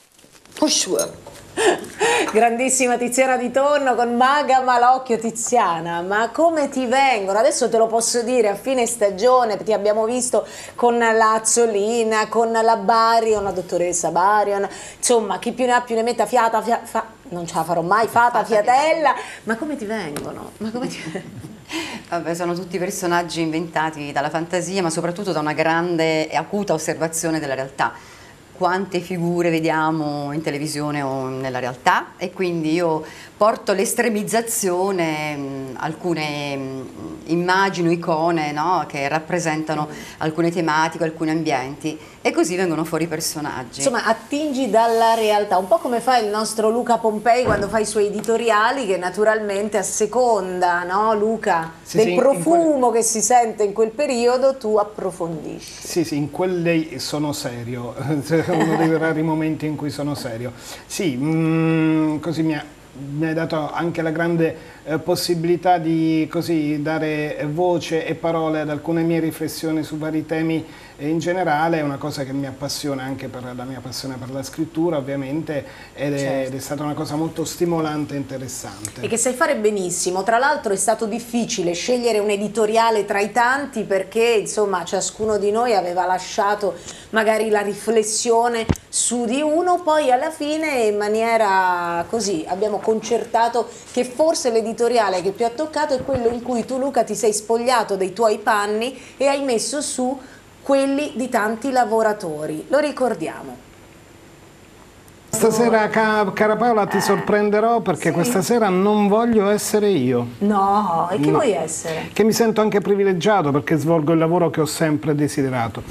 Grandissima Tiziana Di Torno con Maga Malocchio. Tiziana, ma come ti vengono? Adesso te lo posso dire, a fine stagione ti abbiamo visto con la Azzolina, con la Barion, la dottoressa Barion, insomma chi più ne ha più ne metta, fiata, fia, fa, non ce la farò mai, fata, fiatella, ma come ti vengono? Ma come ti... Vabbè, sono tutti personaggi inventati dalla fantasia, ma soprattutto da una grande e acuta osservazione della realtà. Quante figure vediamo in televisione o nella realtà, e quindi io porto l'estremizzazione, mh, alcune mh, immagini, icone, no? Che rappresentano alcune tematiche, alcuni ambienti, e così vengono fuori i personaggi. Insomma, attingi dalla realtà, un po' come fa il nostro Luca Pompei quando fa i suoi editoriali, che naturalmente a seconda, no, Luca, sì, del sì, profumo quel... che si sente in quel periodo, tu approfondisci. Sì, sì, in quelli sono serio, uno dei rari momenti in cui sono serio. Sì, mm, così mi ha... mi hai dato anche la grande eh, possibilità di così dare voce e parole ad alcune mie riflessioni su vari temi eh, in generale. È una cosa che mi appassiona anche per la mia passione per la scrittura, ovviamente, ed è, certo. ed è stata una cosa molto stimolante e interessante. E che sai fare benissimo. Tra l'altro è stato difficile scegliere un editoriale tra i tanti, perché insomma ciascuno di noi aveva lasciato magari la riflessione su di uno, poi alla fine in maniera così abbiamo concertato che forse l'editoriale che più ha toccato è quello in cui tu, Luca, ti sei spogliato dei tuoi panni e hai messo su quelli di tanti lavoratori. Lo ricordiamo. Stasera, cara Paola, ti sorprenderò perché sì. questa sera non voglio essere io. No, e che no. vuoi essere? Che mi sento anche privilegiato perché svolgo il lavoro che ho sempre desiderato.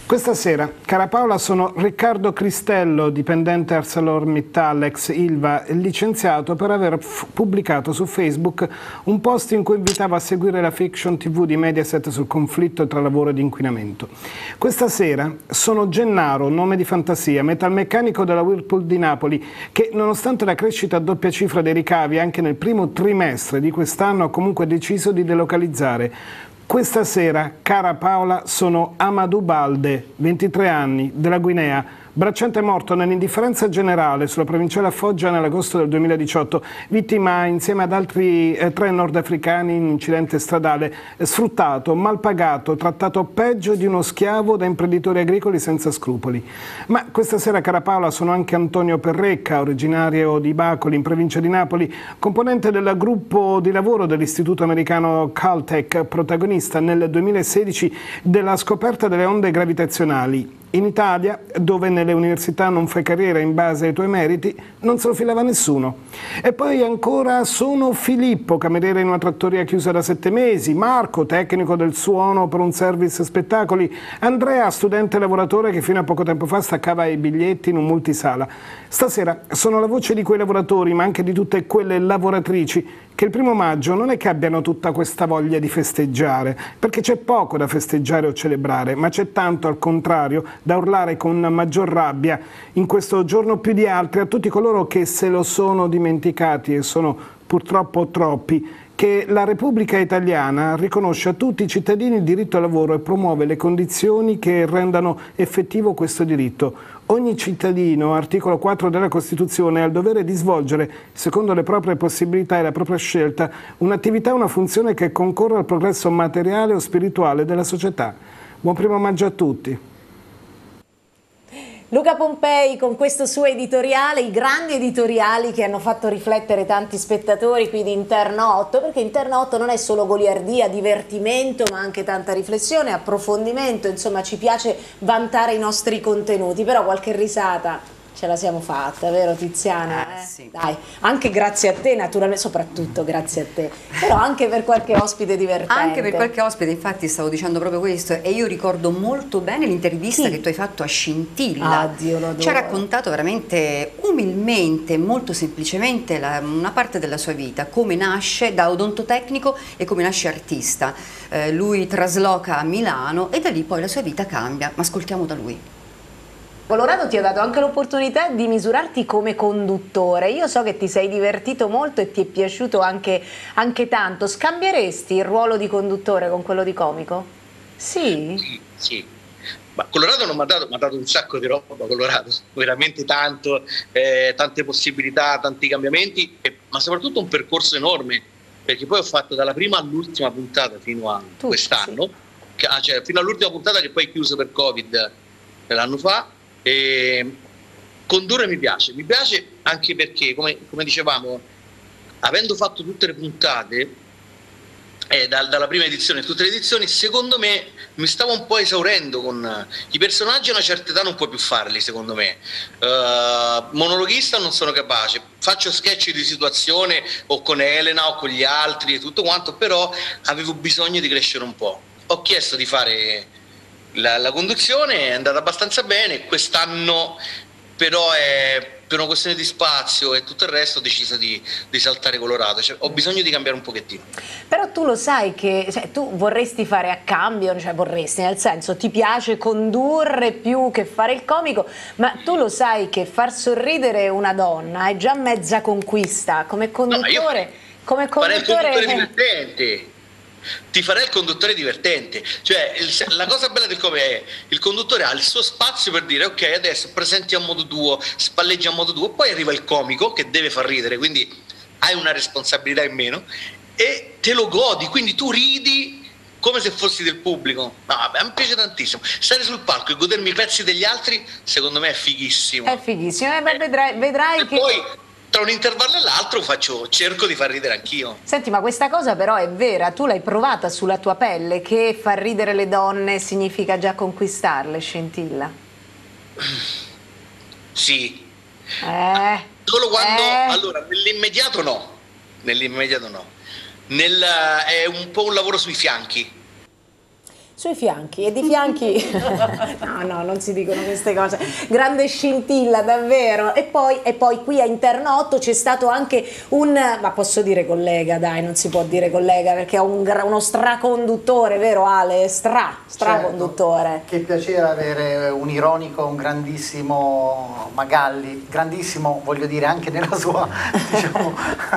Questa sera, cara Paola, sono Riccardo Cristello, dipendente ArcelorMittal, ex Ilva, licenziato per aver pubblicato su Facebook un post in cui invitava a seguire la fiction tivù di Mediaset sul conflitto tra lavoro ed inquinamento. Questa sera sono Gennaro, nome di fantasia, metalmeccanico della Whirlpool di Napoli, che nonostante la crescita a doppia cifra dei ricavi anche nel primo trimestre di quest'anno ha comunque deciso di delocalizzare. Questa sera, cara Paola, sono Amadou Balde, ventitré anni, della Guinea, bracciante morto nell'indifferenza generale sulla provinciale Foggia nell'agosto del duemiladiciotto, vittima insieme ad altri eh, tre nordafricani in un incidente stradale, eh, sfruttato, mal pagato, trattato peggio di uno schiavo da imprenditori agricoli senza scrupoli. Ma questa sera, cara Paola, sono anche Antonio Perrecca, originario di Bacoli in provincia di Napoli, componente del gruppo di lavoro dell'istituto americano Caltech, protagonista nel duemilasedici della scoperta delle onde gravitazionali. In Italia, dove nelle università non fai carriera in base ai tuoi meriti, non se lo filava nessuno. E poi ancora sono Filippo, cameriere in una trattoria chiusa da sette mesi, Marco, tecnico del suono per un service spettacoli, Andrea, studente lavoratore che fino a poco tempo fa staccava i biglietti in un multisala. Stasera sono la voce di quei lavoratori, ma anche di tutte quelle lavoratrici che il primo maggio non è che abbiano tutta questa voglia di festeggiare, perché c'è poco da festeggiare o celebrare, ma c'è tanto al contrario da urlare con maggior rabbia in questo giorno più di altri a tutti coloro che se lo sono dimenticati, e sono purtroppo troppi, che la Repubblica Italiana riconosce a tutti i cittadini il diritto al lavoro e promuove le condizioni che rendano effettivo questo diritto. Ogni cittadino, articolo quattro della Costituzione, ha il dovere di svolgere, secondo le proprie possibilità e la propria scelta, un'attività o una funzione che concorra al progresso materiale o spirituale della società. Buon primo maggio a tutti. Luca Pompei con questo suo editoriale, i grandi editoriali che hanno fatto riflettere tanti spettatori qui di Interno otto, perché Interno otto non è solo goliardia, divertimento, ma anche tanta riflessione, approfondimento, insomma ci piace vantare i nostri contenuti, però qualche risata ce la siamo fatta, vero Tiziana? Eh, Eh? sì. Dai, anche grazie a te naturalmente, soprattutto grazie a te, però anche per qualche ospite divertente. Anche per qualche ospite, infatti stavo dicendo proprio questo, e io ricordo molto bene l'intervista che tu hai fatto a Scintilla. Ah, Dio, lo adoro. Ci ha raccontato veramente umilmente, molto semplicemente la- una parte della sua vita, come nasce da odontotecnico e come nasce artista. Eh, lui trasloca a Milano e da lì poi la sua vita cambia, ma ascoltiamo da lui. Colorado ti ha dato anche l'opportunità di misurarti come conduttore. Io so che ti sei divertito molto e ti è piaciuto anche, anche tanto. Scambieresti il ruolo di conduttore con quello di comico? Sì? Sì, sì. Ma Colorado non mi ha dato, m'ha dato un sacco di roba, Colorado, veramente tanto, eh, tante possibilità, tanti cambiamenti, e, ma soprattutto un percorso enorme, perché poi ho fatto dalla prima all'ultima puntata fino a Tutti, quest'anno, che, ah, cioè, fino all'ultima puntata che poi è chiuso per Covid l'anno fa. E condurre mi piace, mi piace anche perché, come, come dicevamo, avendo fatto tutte le puntate eh, da, dalla prima edizione e tutte le edizioni, secondo me mi stavo un po' esaurendo con i personaggi. A una certa età non puoi più farli, secondo me. Uh, monologhista non sono capace, faccio sketch di situazione o con Elena o con gli altri e tutto quanto, però avevo bisogno di crescere un po'. Ho chiesto di fare La, la conduzione, è andata abbastanza bene. Quest'anno però è, per una questione di spazio e tutto il resto, ho deciso di, di saltare Colorado, cioè, ho bisogno di cambiare un pochettino. Però tu lo sai che, cioè, tu vorresti fare a cambio, cioè vorresti, nel senso ti piace condurre più che fare il comico, ma tu lo sai che far sorridere una donna è già mezza conquista, come conduttore, no, come conduttore... conduttore... Farei il conduttore divertente. Ti farei il conduttore divertente, cioè il, la cosa bella del come è il conduttore ha il suo spazio per dire ok, adesso presenti a modo tuo, spalleggi a modo tuo, poi arriva il comico che deve far ridere, quindi hai una responsabilità in meno e te lo godi, quindi tu ridi come se fossi del pubblico. No, vabbè, mi piace tantissimo stare sul palco e godermi i pezzi degli altri, secondo me è fighissimo. È fighissimo, eh, beh, vedrai, vedrai e che... poi tra un intervallo e l'altro faccio, cerco di far ridere anch'io. Senti, ma questa cosa però è vera, tu l'hai provata sulla tua pelle, che far ridere le donne significa già conquistarle, Scintilla? Sì. Eh, Solo quando, eh. allora, nell'immediato no, nell'immediato no, Nel, è un po' un lavoro sui fianchi. Sui fianchi, e di fianchi no no non si dicono queste cose, grande scintilla davvero. E poi, e poi qui a Interno otto c'è stato anche un, ma posso dire collega, dai, non si può dire collega perché è un, uno straconduttore, vero Ale? Stra, straconduttore. Certo. Che piacere avere un ironico, un grandissimo Magalli, grandissimo voglio dire anche nella sua diciamo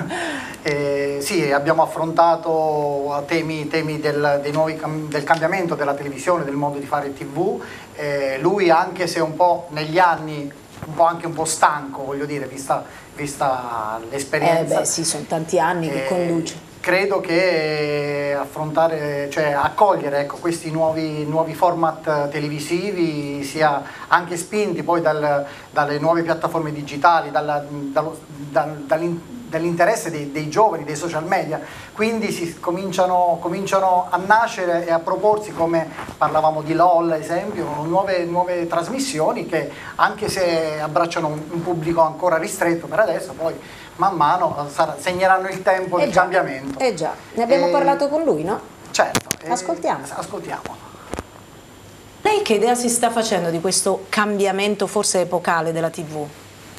eh, sì, abbiamo affrontato temi, temi del, dei nuovi, del cambiamento della televisione, del modo di fare tivù, eh, lui anche se un po' negli anni, un po' anche un po' stanco, voglio dire, vista, vista l'esperienza. Eh beh sì, sono tanti anni che eh, conduce. Credo che affrontare, cioè accogliere ecco, questi nuovi, nuovi format televisivi sia anche spinti poi dal, dalle nuove piattaforme digitali, dalla, dallo, dal, dall'interesse dei, dei giovani, dei social media, quindi si cominciano, cominciano a nascere e a proporsi, come parlavamo di LOL ad esempio, nuove, nuove trasmissioni che anche se abbracciano un, un pubblico ancora ristretto per adesso, poi man mano sarà, segneranno il tempo eh del già, cambiamento. Eh già, ne abbiamo e... parlato con lui, no? Certo. Ascoltiamo. Eh, ascoltiamo. Lei che idea si sta facendo di questo cambiamento forse epocale della tivù?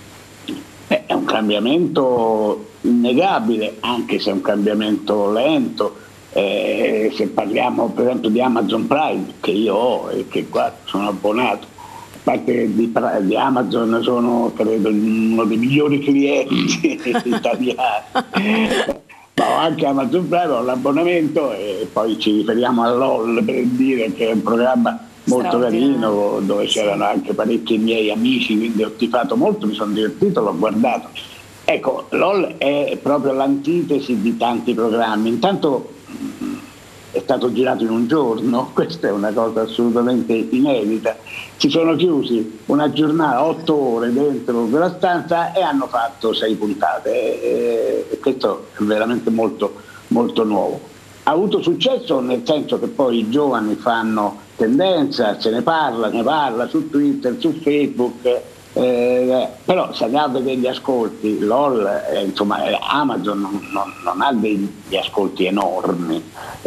Eh, è un cambiamento innegabile, anche se è un cambiamento lento. Eh, se parliamo per esempio di Amazon Prime, che io ho e che qua sono abbonato, a parte che di, di Amazon sono credo uno dei migliori clienti italiani, ma anche Amazon Prime ho l'abbonamento e poi ci riferiamo a LOL per dire che è un programma molto carino dove c'erano anche parecchi miei amici, quindi ho tifato molto, mi sono divertito, l'ho guardato. Ecco, LOL è proprio l'antitesi di tanti programmi. Intanto è stato girato in un giorno, questa è una cosa assolutamente inedita. Si sono chiusi una giornata, otto ore dentro quella stanza e hanno fatto sei puntate e questo è veramente molto, molto nuovo. Ha avuto successo nel senso che poi i giovani fanno tendenza, se ne parla, ne parla su Twitter, su Facebook, eh, però se andiamo a vedere gli ascolti, LOL, eh, insomma Amazon non, non, non ha degli ascolti enormi,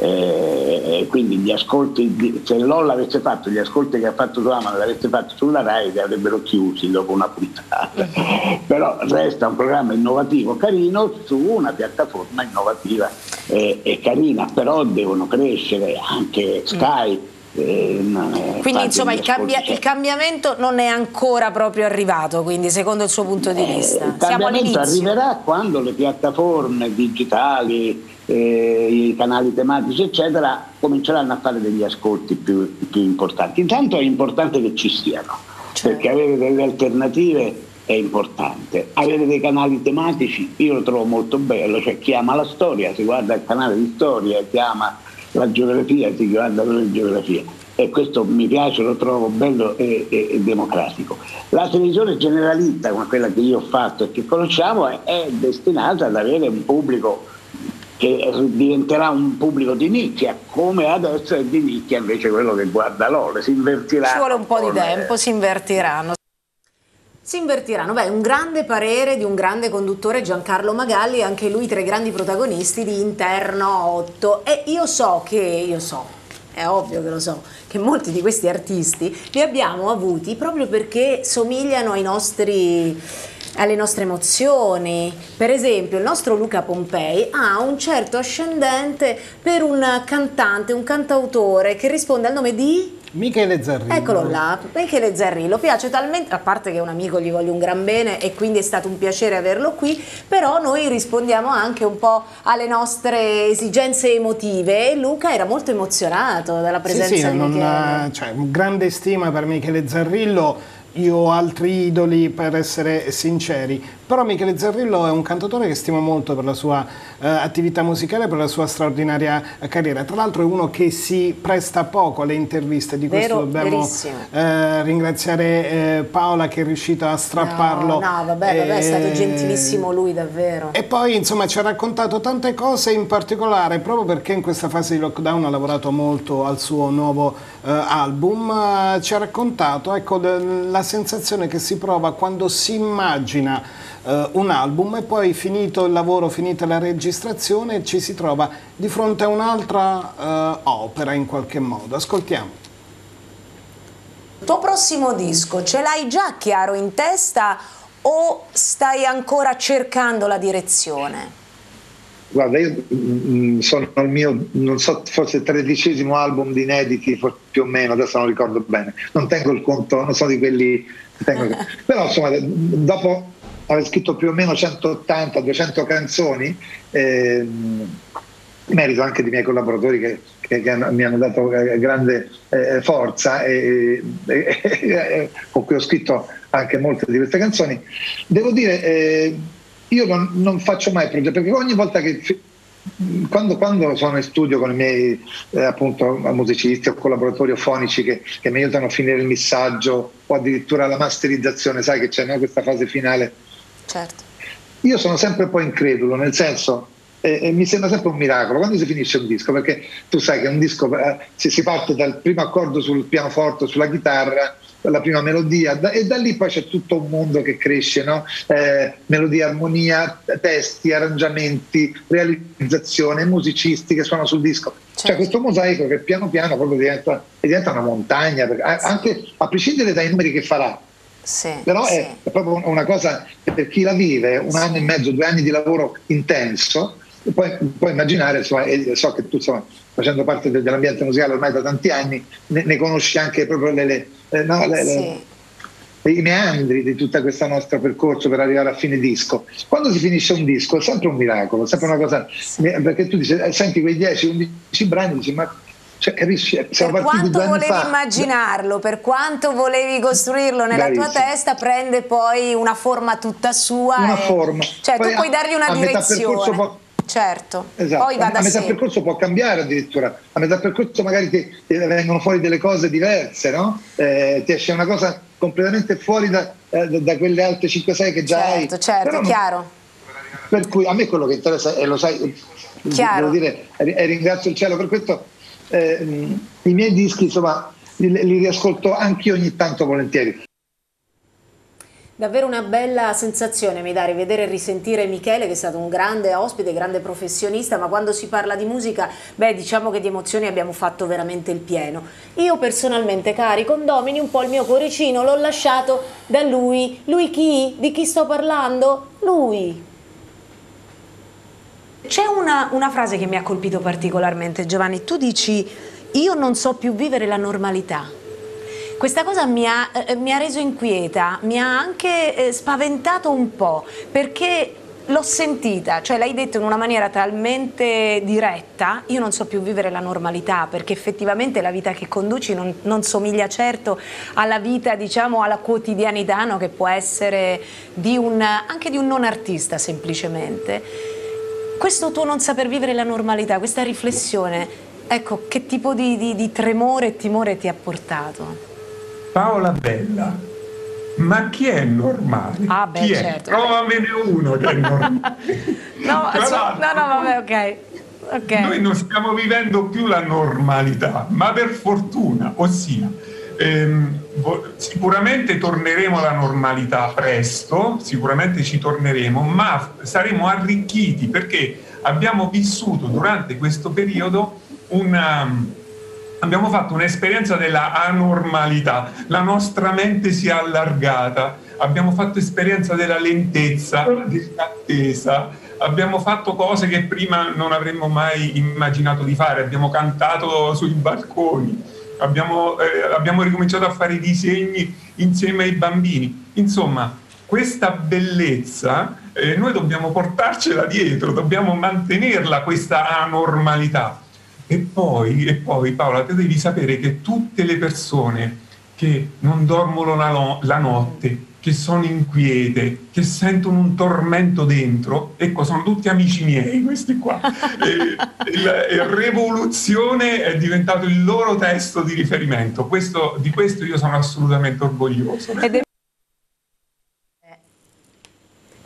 eh, quindi gli ascolti, di, se LOL avesse fatto gli ascolti che ha fatto su Amazon, l'avesse fatto sulla Rai, li avrebbero chiusi dopo una puntata, però resta un programma innovativo, carino, su una piattaforma innovativa e, e carina, però devono crescere anche Sky. Eh, quindi insomma il, cambia, il cambiamento non è ancora proprio arrivato, quindi secondo il suo punto di vista? Eh, il cambiamento arriverà quando le piattaforme digitali, eh, i canali tematici eccetera cominceranno a fare degli ascolti più, più importanti. Intanto è importante che ci siano, cioè, perché avere delle alternative è importante, avere dei canali tematici io lo trovo molto bello, cioè chi ama la storia si guarda il canale di storia, chi ama la geografia si guarda la geografia e questo mi piace, lo trovo bello e, e, e democratico. La televisione generalista come quella che io ho fatto e che conosciamo è, è destinata ad avere un pubblico che diventerà un pubblico di nicchia, come adesso è di nicchia invece quello che guarda LOL, si invertirà. Ci vuole un po' di tempo, si invertiranno. Si invertiranno. Beh, un grande parere di un grande conduttore, Giancarlo Magalli, anche lui tra i grandi protagonisti di Interno otto. E io so che, io so, è ovvio che lo so, che molti di questi artisti li abbiamo avuti proprio perché somigliano ai nostri, alle nostre emozioni. Per esempio il nostro Luca Pompei ha un certo ascendente per un cantante, un cantautore che risponde al nome di... Michele Zarrillo. Eccolo là, Michele Zarrillo, piace talmente, a parte che è un amico, gli voglio un gran bene e quindi è stato un piacere averlo qui, però noi rispondiamo anche un po' alle nostre esigenze emotive e Luca era molto emozionato dalla presenza sì, sì, di non, Michele. Cioè, grande stima per Michele Zarrillo. Io ho altri idoli per essere sinceri, però Michele Zarrillo è un cantautore che stimo molto per la sua eh, attività musicale, per la sua straordinaria carriera. Tra l'altro è uno che si presta poco alle interviste, di questo Vero, dobbiamo eh, ringraziare eh, Paola che è riuscita a strapparlo. No, no vabbè, vabbè, è stato gentilissimo lui davvero. E poi insomma ci ha raccontato tante cose, in particolare proprio perché in questa fase di lockdown ha lavorato molto al suo nuovo eh, album, eh, ci ha raccontato ecco, la la sensazione che si prova quando si immagina eh, un album e poi finito il lavoro, finita la registrazione, ci si trova di fronte a un'altra eh, opera in qualche modo. Ascoltiamo. Il tuo prossimo disco ce l'hai già chiaro in testa o stai ancora cercando la direzione? Guarda, io mh, sono al mio, non so, forse il tredicesimo album di inediti, più o meno, adesso non ricordo bene, non tengo il conto, non so di quelli che tengo. Però insomma, dopo aver scritto più o meno centottanta duecento canzoni, eh, merito anche dei miei collaboratori che, che, che mi hanno dato grande eh, forza e, e, e, con cui ho scritto anche molte di queste canzoni. Devo dire, eh, io non, non faccio mai progetti, perché ogni volta che quando, quando sono in studio con i miei eh, appunto musicisti o collaboratori o fonici che, che mi aiutano a finire il missaggio o addirittura la masterizzazione, sai che c'è, no? Questa fase finale. Certo. Io sono sempre un po' incredulo, nel senso, eh, eh, mi sembra sempre un miracolo quando si finisce un disco, perché tu sai che un disco eh, si, si parte dal primo accordo sul pianoforte, sulla chitarra, la prima melodia, da, e da lì poi c'è tutto un mondo che cresce, no? Eh, melodia, armonia, testi, arrangiamenti, realizzazione, musicisti che suonano sul disco. Certo. Cioè questo mosaico che piano piano proprio diventa, diventa una montagna, perché, sì. Anche a prescindere dai numeri che farà. Sì, però sì. È, è proprio una cosa che per chi la vive, un sì. anno e mezzo, due anni di lavoro intenso, puoi, puoi immaginare, insomma, e so che tu insomma, facendo parte dell'ambiente musicale ormai da tanti anni, ne, ne conosci anche proprio le, le, eh, no, le, sì. le, i meandri di tutto questo nostro percorso per arrivare a fine disco. Quando si finisce un disco è sempre un miracolo, è sempre una cosa, sì. perché tu dici, senti quei dieci undici brani e dici ma cioè, capisci, siamo per partiti quanto volevi fa. immaginarlo, per quanto volevi costruirlo nella Bravissimo. tua testa, prende poi una forma tutta sua. Una e... forma. Cioè poi tu puoi a, dargli una a direzione. Può... Certo, esatto. poi va da a metà sé. percorso può cambiare addirittura, a metà percorso magari ti, ti vengono fuori delle cose diverse, no? Eh, ti esce una cosa completamente fuori da, eh, da quelle altre cinque sei che già certo, hai. Certo, certo, Però, chiaro. Per cui a me quello che interessa, e lo sai, chiaro. devo dire, e ringrazio il cielo per questo, eh, i miei dischi insomma li, li riascolto anch'io ogni tanto volentieri. Davvero una bella sensazione mi dà rivedere e risentire Michele, che è stato un grande ospite, grande professionista, ma quando si parla di musica, beh, diciamo che di emozioni abbiamo fatto veramente il pieno. Io personalmente, cari condomini, un po' il mio cuoricino l'ho lasciato da lui. Lui chi? Di chi sto parlando? Lui. C'è una, una frase che mi ha colpito particolarmente, Giovanni. Tu dici, io non so più vivere la normalità. Questa cosa mi ha, eh, mi ha reso inquieta, mi ha anche eh, spaventato un po', perché l'ho sentita, cioè l'hai detto in una maniera talmente diretta, io non so più vivere la normalità, perché effettivamente la vita che conduci non, non somiglia certo alla vita, diciamo, alla quotidianità, no? Che può essere di un, anche di un non artista semplicemente. Questo tuo non saper vivere la normalità, questa riflessione, ecco, che tipo di, di, di tremore e timore ti ha portato? Paola Bella, ma chi è normale? Ah beh, chi certo. È? Trovamene uno che è normale. no, so, no, no, vabbè, ok. Okay. Noi non stiamo vivendo più la normalità, ma per fortuna, ossia, ehm, sicuramente torneremo alla normalità presto, sicuramente ci torneremo, ma saremo arricchiti perché abbiamo vissuto durante questo periodo una... Abbiamo fatto un'esperienza della anormalità, la nostra mente si è allargata, abbiamo fatto esperienza della lentezza, dell'attesa, abbiamo fatto cose che prima non avremmo mai immaginato di fare, abbiamo cantato sui balconi, abbiamo, eh, abbiamo ricominciato a fare i disegni insieme ai bambini. Insomma, questa bellezza eh, noi dobbiamo portarcela dietro, dobbiamo mantenerla questa anormalità. E poi, e poi Paola, te devi sapere che tutte le persone che non dormono la, no- la notte, che sono inquiete, che sentono un tormento dentro, ecco, sono tutti amici miei questi qua. e, la e Revoluzione è diventato il loro testo di riferimento. Questo, di questo io sono assolutamente orgoglioso. Ed è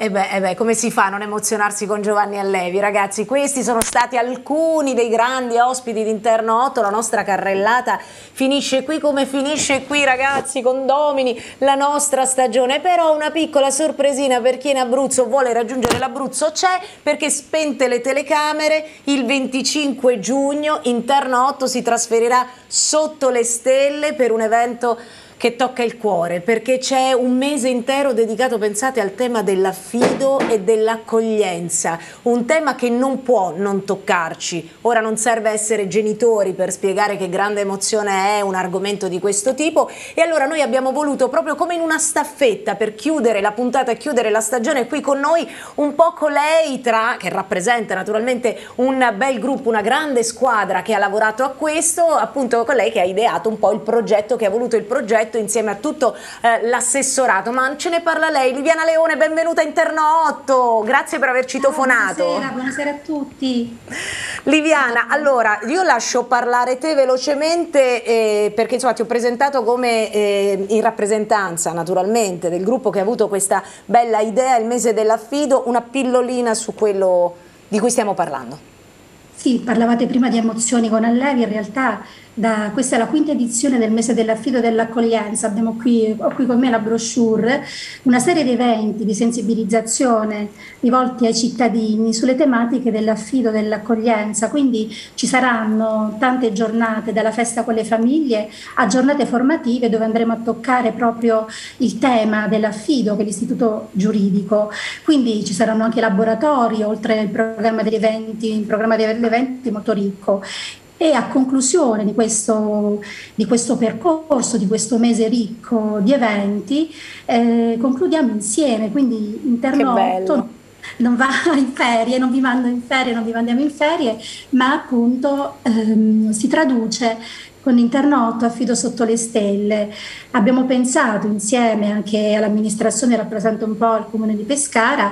e beh, e beh, come si fa a non emozionarsi con Giovanni Allevi, ragazzi? Questi sono stati alcuni dei grandi ospiti di Interno otto, la nostra carrellata finisce qui come finisce qui, ragazzi, con Domini, la nostra stagione, però una piccola sorpresina per chi in Abruzzo vuole raggiungere l'Abruzzo c'è, perché spente le telecamere il venticinque giugno Interno otto si trasferirà sotto le stelle per un evento che tocca il cuore, perché c'è un mese intero dedicato, pensate, al tema dell'affido e dell'accoglienza, un tema che non può non toccarci. Ora non serve essere genitori per spiegare che grande emozione è un argomento di questo tipo, e allora noi abbiamo voluto, proprio come in una staffetta, per chiudere la puntata e chiudere la stagione, qui con noi un po' colei tra, che rappresenta naturalmente un bel gruppo, una grande squadra che ha lavorato a questo, appunto colei che ha ideato un po' il progetto, che ha voluto il progetto insieme a tutto eh, l'assessorato, ma ce ne parla lei. Liviana Leone, benvenuta a Interno otto, grazie per averci Ciao, tofonato. Buonasera, buonasera a tutti. Liviana, allora io lascio parlare te velocemente eh, perché insomma ti ho presentato come eh, in rappresentanza naturalmente del gruppo che ha avuto questa bella idea, il mese dell'affido, una pillolina su quello di cui stiamo parlando. Sì, parlavate prima di emozioni con Allevi, in realtà da, questa è la quinta edizione del mese dell'affido e dell'accoglienza. Abbiamo qui, ho qui con me la brochure, una serie di eventi di sensibilizzazione rivolti ai cittadini sulle tematiche dell'affido e dell'accoglienza, quindi ci saranno tante giornate, dalla festa con le famiglie a giornate formative dove andremo a toccare proprio il tema dell'affido, che è l'istituto giuridico, quindi ci saranno anche laboratori, oltre al programma degli eventi, il programma degli eventi molto ricco. E a conclusione di questo, di questo percorso, di questo mese ricco di eventi, eh, concludiamo insieme, quindi Interno otto non va in ferie, non vi mando in ferie, non vi mandiamo in ferie, ma appunto ehm, si traduce con Interno otto affido sotto le stelle. Abbiamo pensato insieme anche all'amministrazione, rappresenta un po' il comune di Pescara,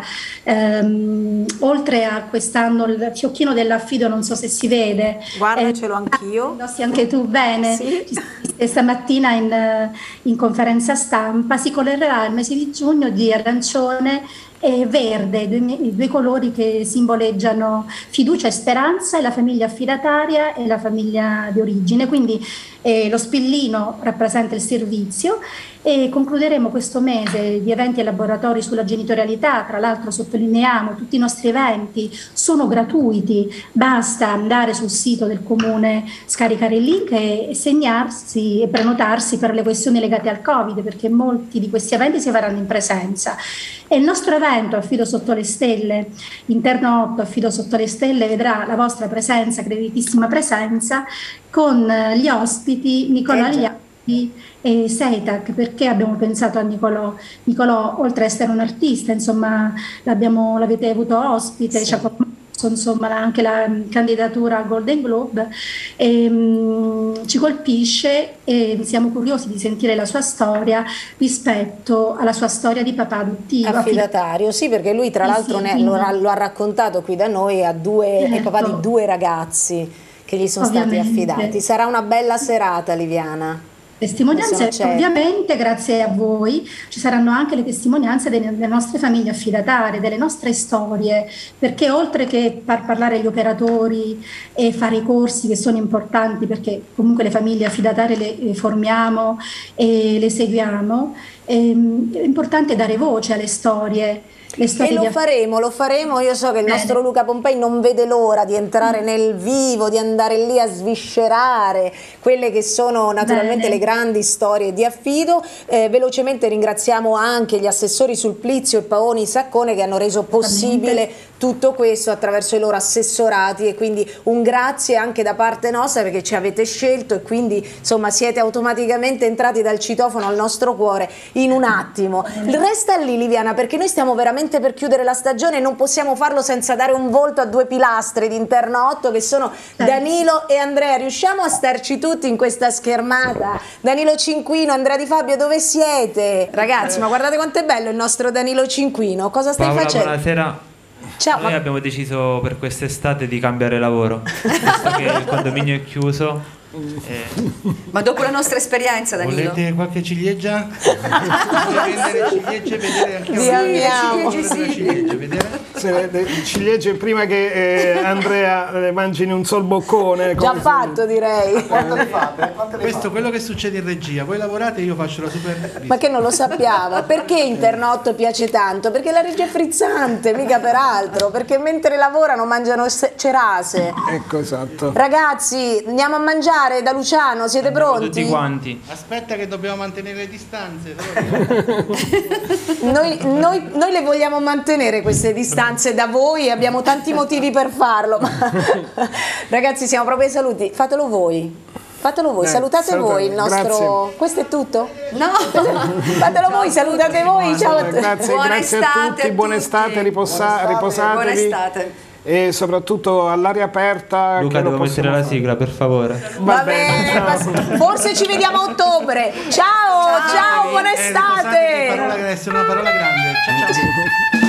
ehm, oltre a quest'anno il fiocchino dell'affido, non so se si vede. Guarda, eh, ce l'ho anch'io. Lo sai anche tu, bene. Sì. Stamattina in, in conferenza stampa si colorerà il mese di giugno di arancione e verde, due, due colori che simboleggiano fiducia e speranza, e la famiglia affidataria e la famiglia di origine, quindi eh, lo spillino rappresenta il servizio. E concluderemo questo mese di eventi e laboratori sulla genitorialità. Tra l'altro sottolineiamo, tutti i nostri eventi sono gratuiti, basta andare sul sito del comune, scaricare il link e segnarsi e prenotarsi per le questioni legate al Covid, perché molti di questi eventi si faranno in presenza. E il nostro evento Affido sotto le stelle, Interno otto Affido sotto le stelle, vedrà la vostra presenza, creditissima presenza, con gli ospiti Nicolò Agliati e Seitac. Perché abbiamo pensato a Nicolò? Nicolò, oltre ad essere un artista, insomma, l'abbiamo, l'avete avuto ospite, sì. Ci ha promosso, insomma, anche la candidatura al Golden Globe, e, um, ci colpisce e siamo curiosi di sentire la sua storia rispetto alla sua storia di papà adottivo. Affidatario, sì, perché lui tra l'altro sì, sì, lo, lo ha raccontato qui da noi, a due, certo. È papà di due ragazzi che gli sono Ovviamente. stati affidati. Sarà una bella serata, Liviana. Testimonianze, ovviamente grazie a voi ci saranno anche le testimonianze delle, delle nostre famiglie affidatarie, delle nostre storie, perché oltre che far parlare gli operatori e fare i corsi che sono importanti, perché comunque le famiglie affidatarie le, le formiamo e le seguiamo, ehm, è importante dare voce alle storie. E lo faremo, lo faremo, io so che il nostro Luca Pompei non vede l'ora di entrare nel vivo, di andare lì a sviscerare quelle che sono naturalmente Bene. le grandi storie di affido. Eh, velocemente ringraziamo anche gli assessori Sulplizio e Paoni Saccone che hanno reso possibile tutto questo attraverso i loro assessorati, e quindi un grazie anche da parte nostra perché ci avete scelto e quindi insomma siete automaticamente entrati dal citofono al nostro cuore in un attimo. Resta lì, Liviana, perché noi stiamo veramente per chiudere la stagione e non possiamo farlo senza dare un volto a due pilastri di Interno otto che sono Danilo e Andrea. Riusciamo a starci tutti in questa schermata? Danilo Cinquino, Andrea Di Fabio, dove siete? Ragazzi, ma guardate quanto è bello il nostro Danilo Cinquino. Cosa stai Paola, facendo? Buonasera. Ciao, Noi ma... abbiamo deciso per quest'estate di cambiare lavoro, visto che il condominio è chiuso. Eh. Ma dopo la nostra esperienza, Danilo. Volete qualche ciliegia? Volete vendere ciliegie, vedere anche Vi amiamo. ciliegie, vedere? Se le ciliegie prima che eh, Andrea le mangi in un sol boccone. Già fatto, direi. Quante le fate? Quante le Questo fate? è quello che succede in regia. Voi lavorate e io faccio la super. Ma che non lo sappiamo. Perché Internotto piace tanto? Perché la regia è frizzante, mica per altro. Perché mentre lavorano mangiano se- cerase. Ecco, esatto. Ragazzi, andiamo a mangiare da Luciano, siete pronti? Tutti quanti. Aspetta che dobbiamo mantenere le distanze. Noi, noi, noi le vogliamo mantenere queste distanze da voi e abbiamo tanti motivi per farlo. Ma... Ragazzi, siamo proprio ai saluti. Fatelo voi. Fatelo voi, Eh, salutate salutate. voi il nostro. Grazie. Questo è tutto? No, Fatelo voi, salutate voi. Ciao a tutti. Grazie, Buona grazie a estate tutti, a buona tutti. estate, riposa- Buona estate. riposatevi. Buona estate. E soprattutto all'aria aperta. Luca, che lo devo mettere possiamo la fare. sigla, per favore. Va bene, ma- forse ci vediamo a ottobre. Ciao, ciao, buona Eh, riposatevi, estate. parola, deve essere una parola grande. Ciao ciao.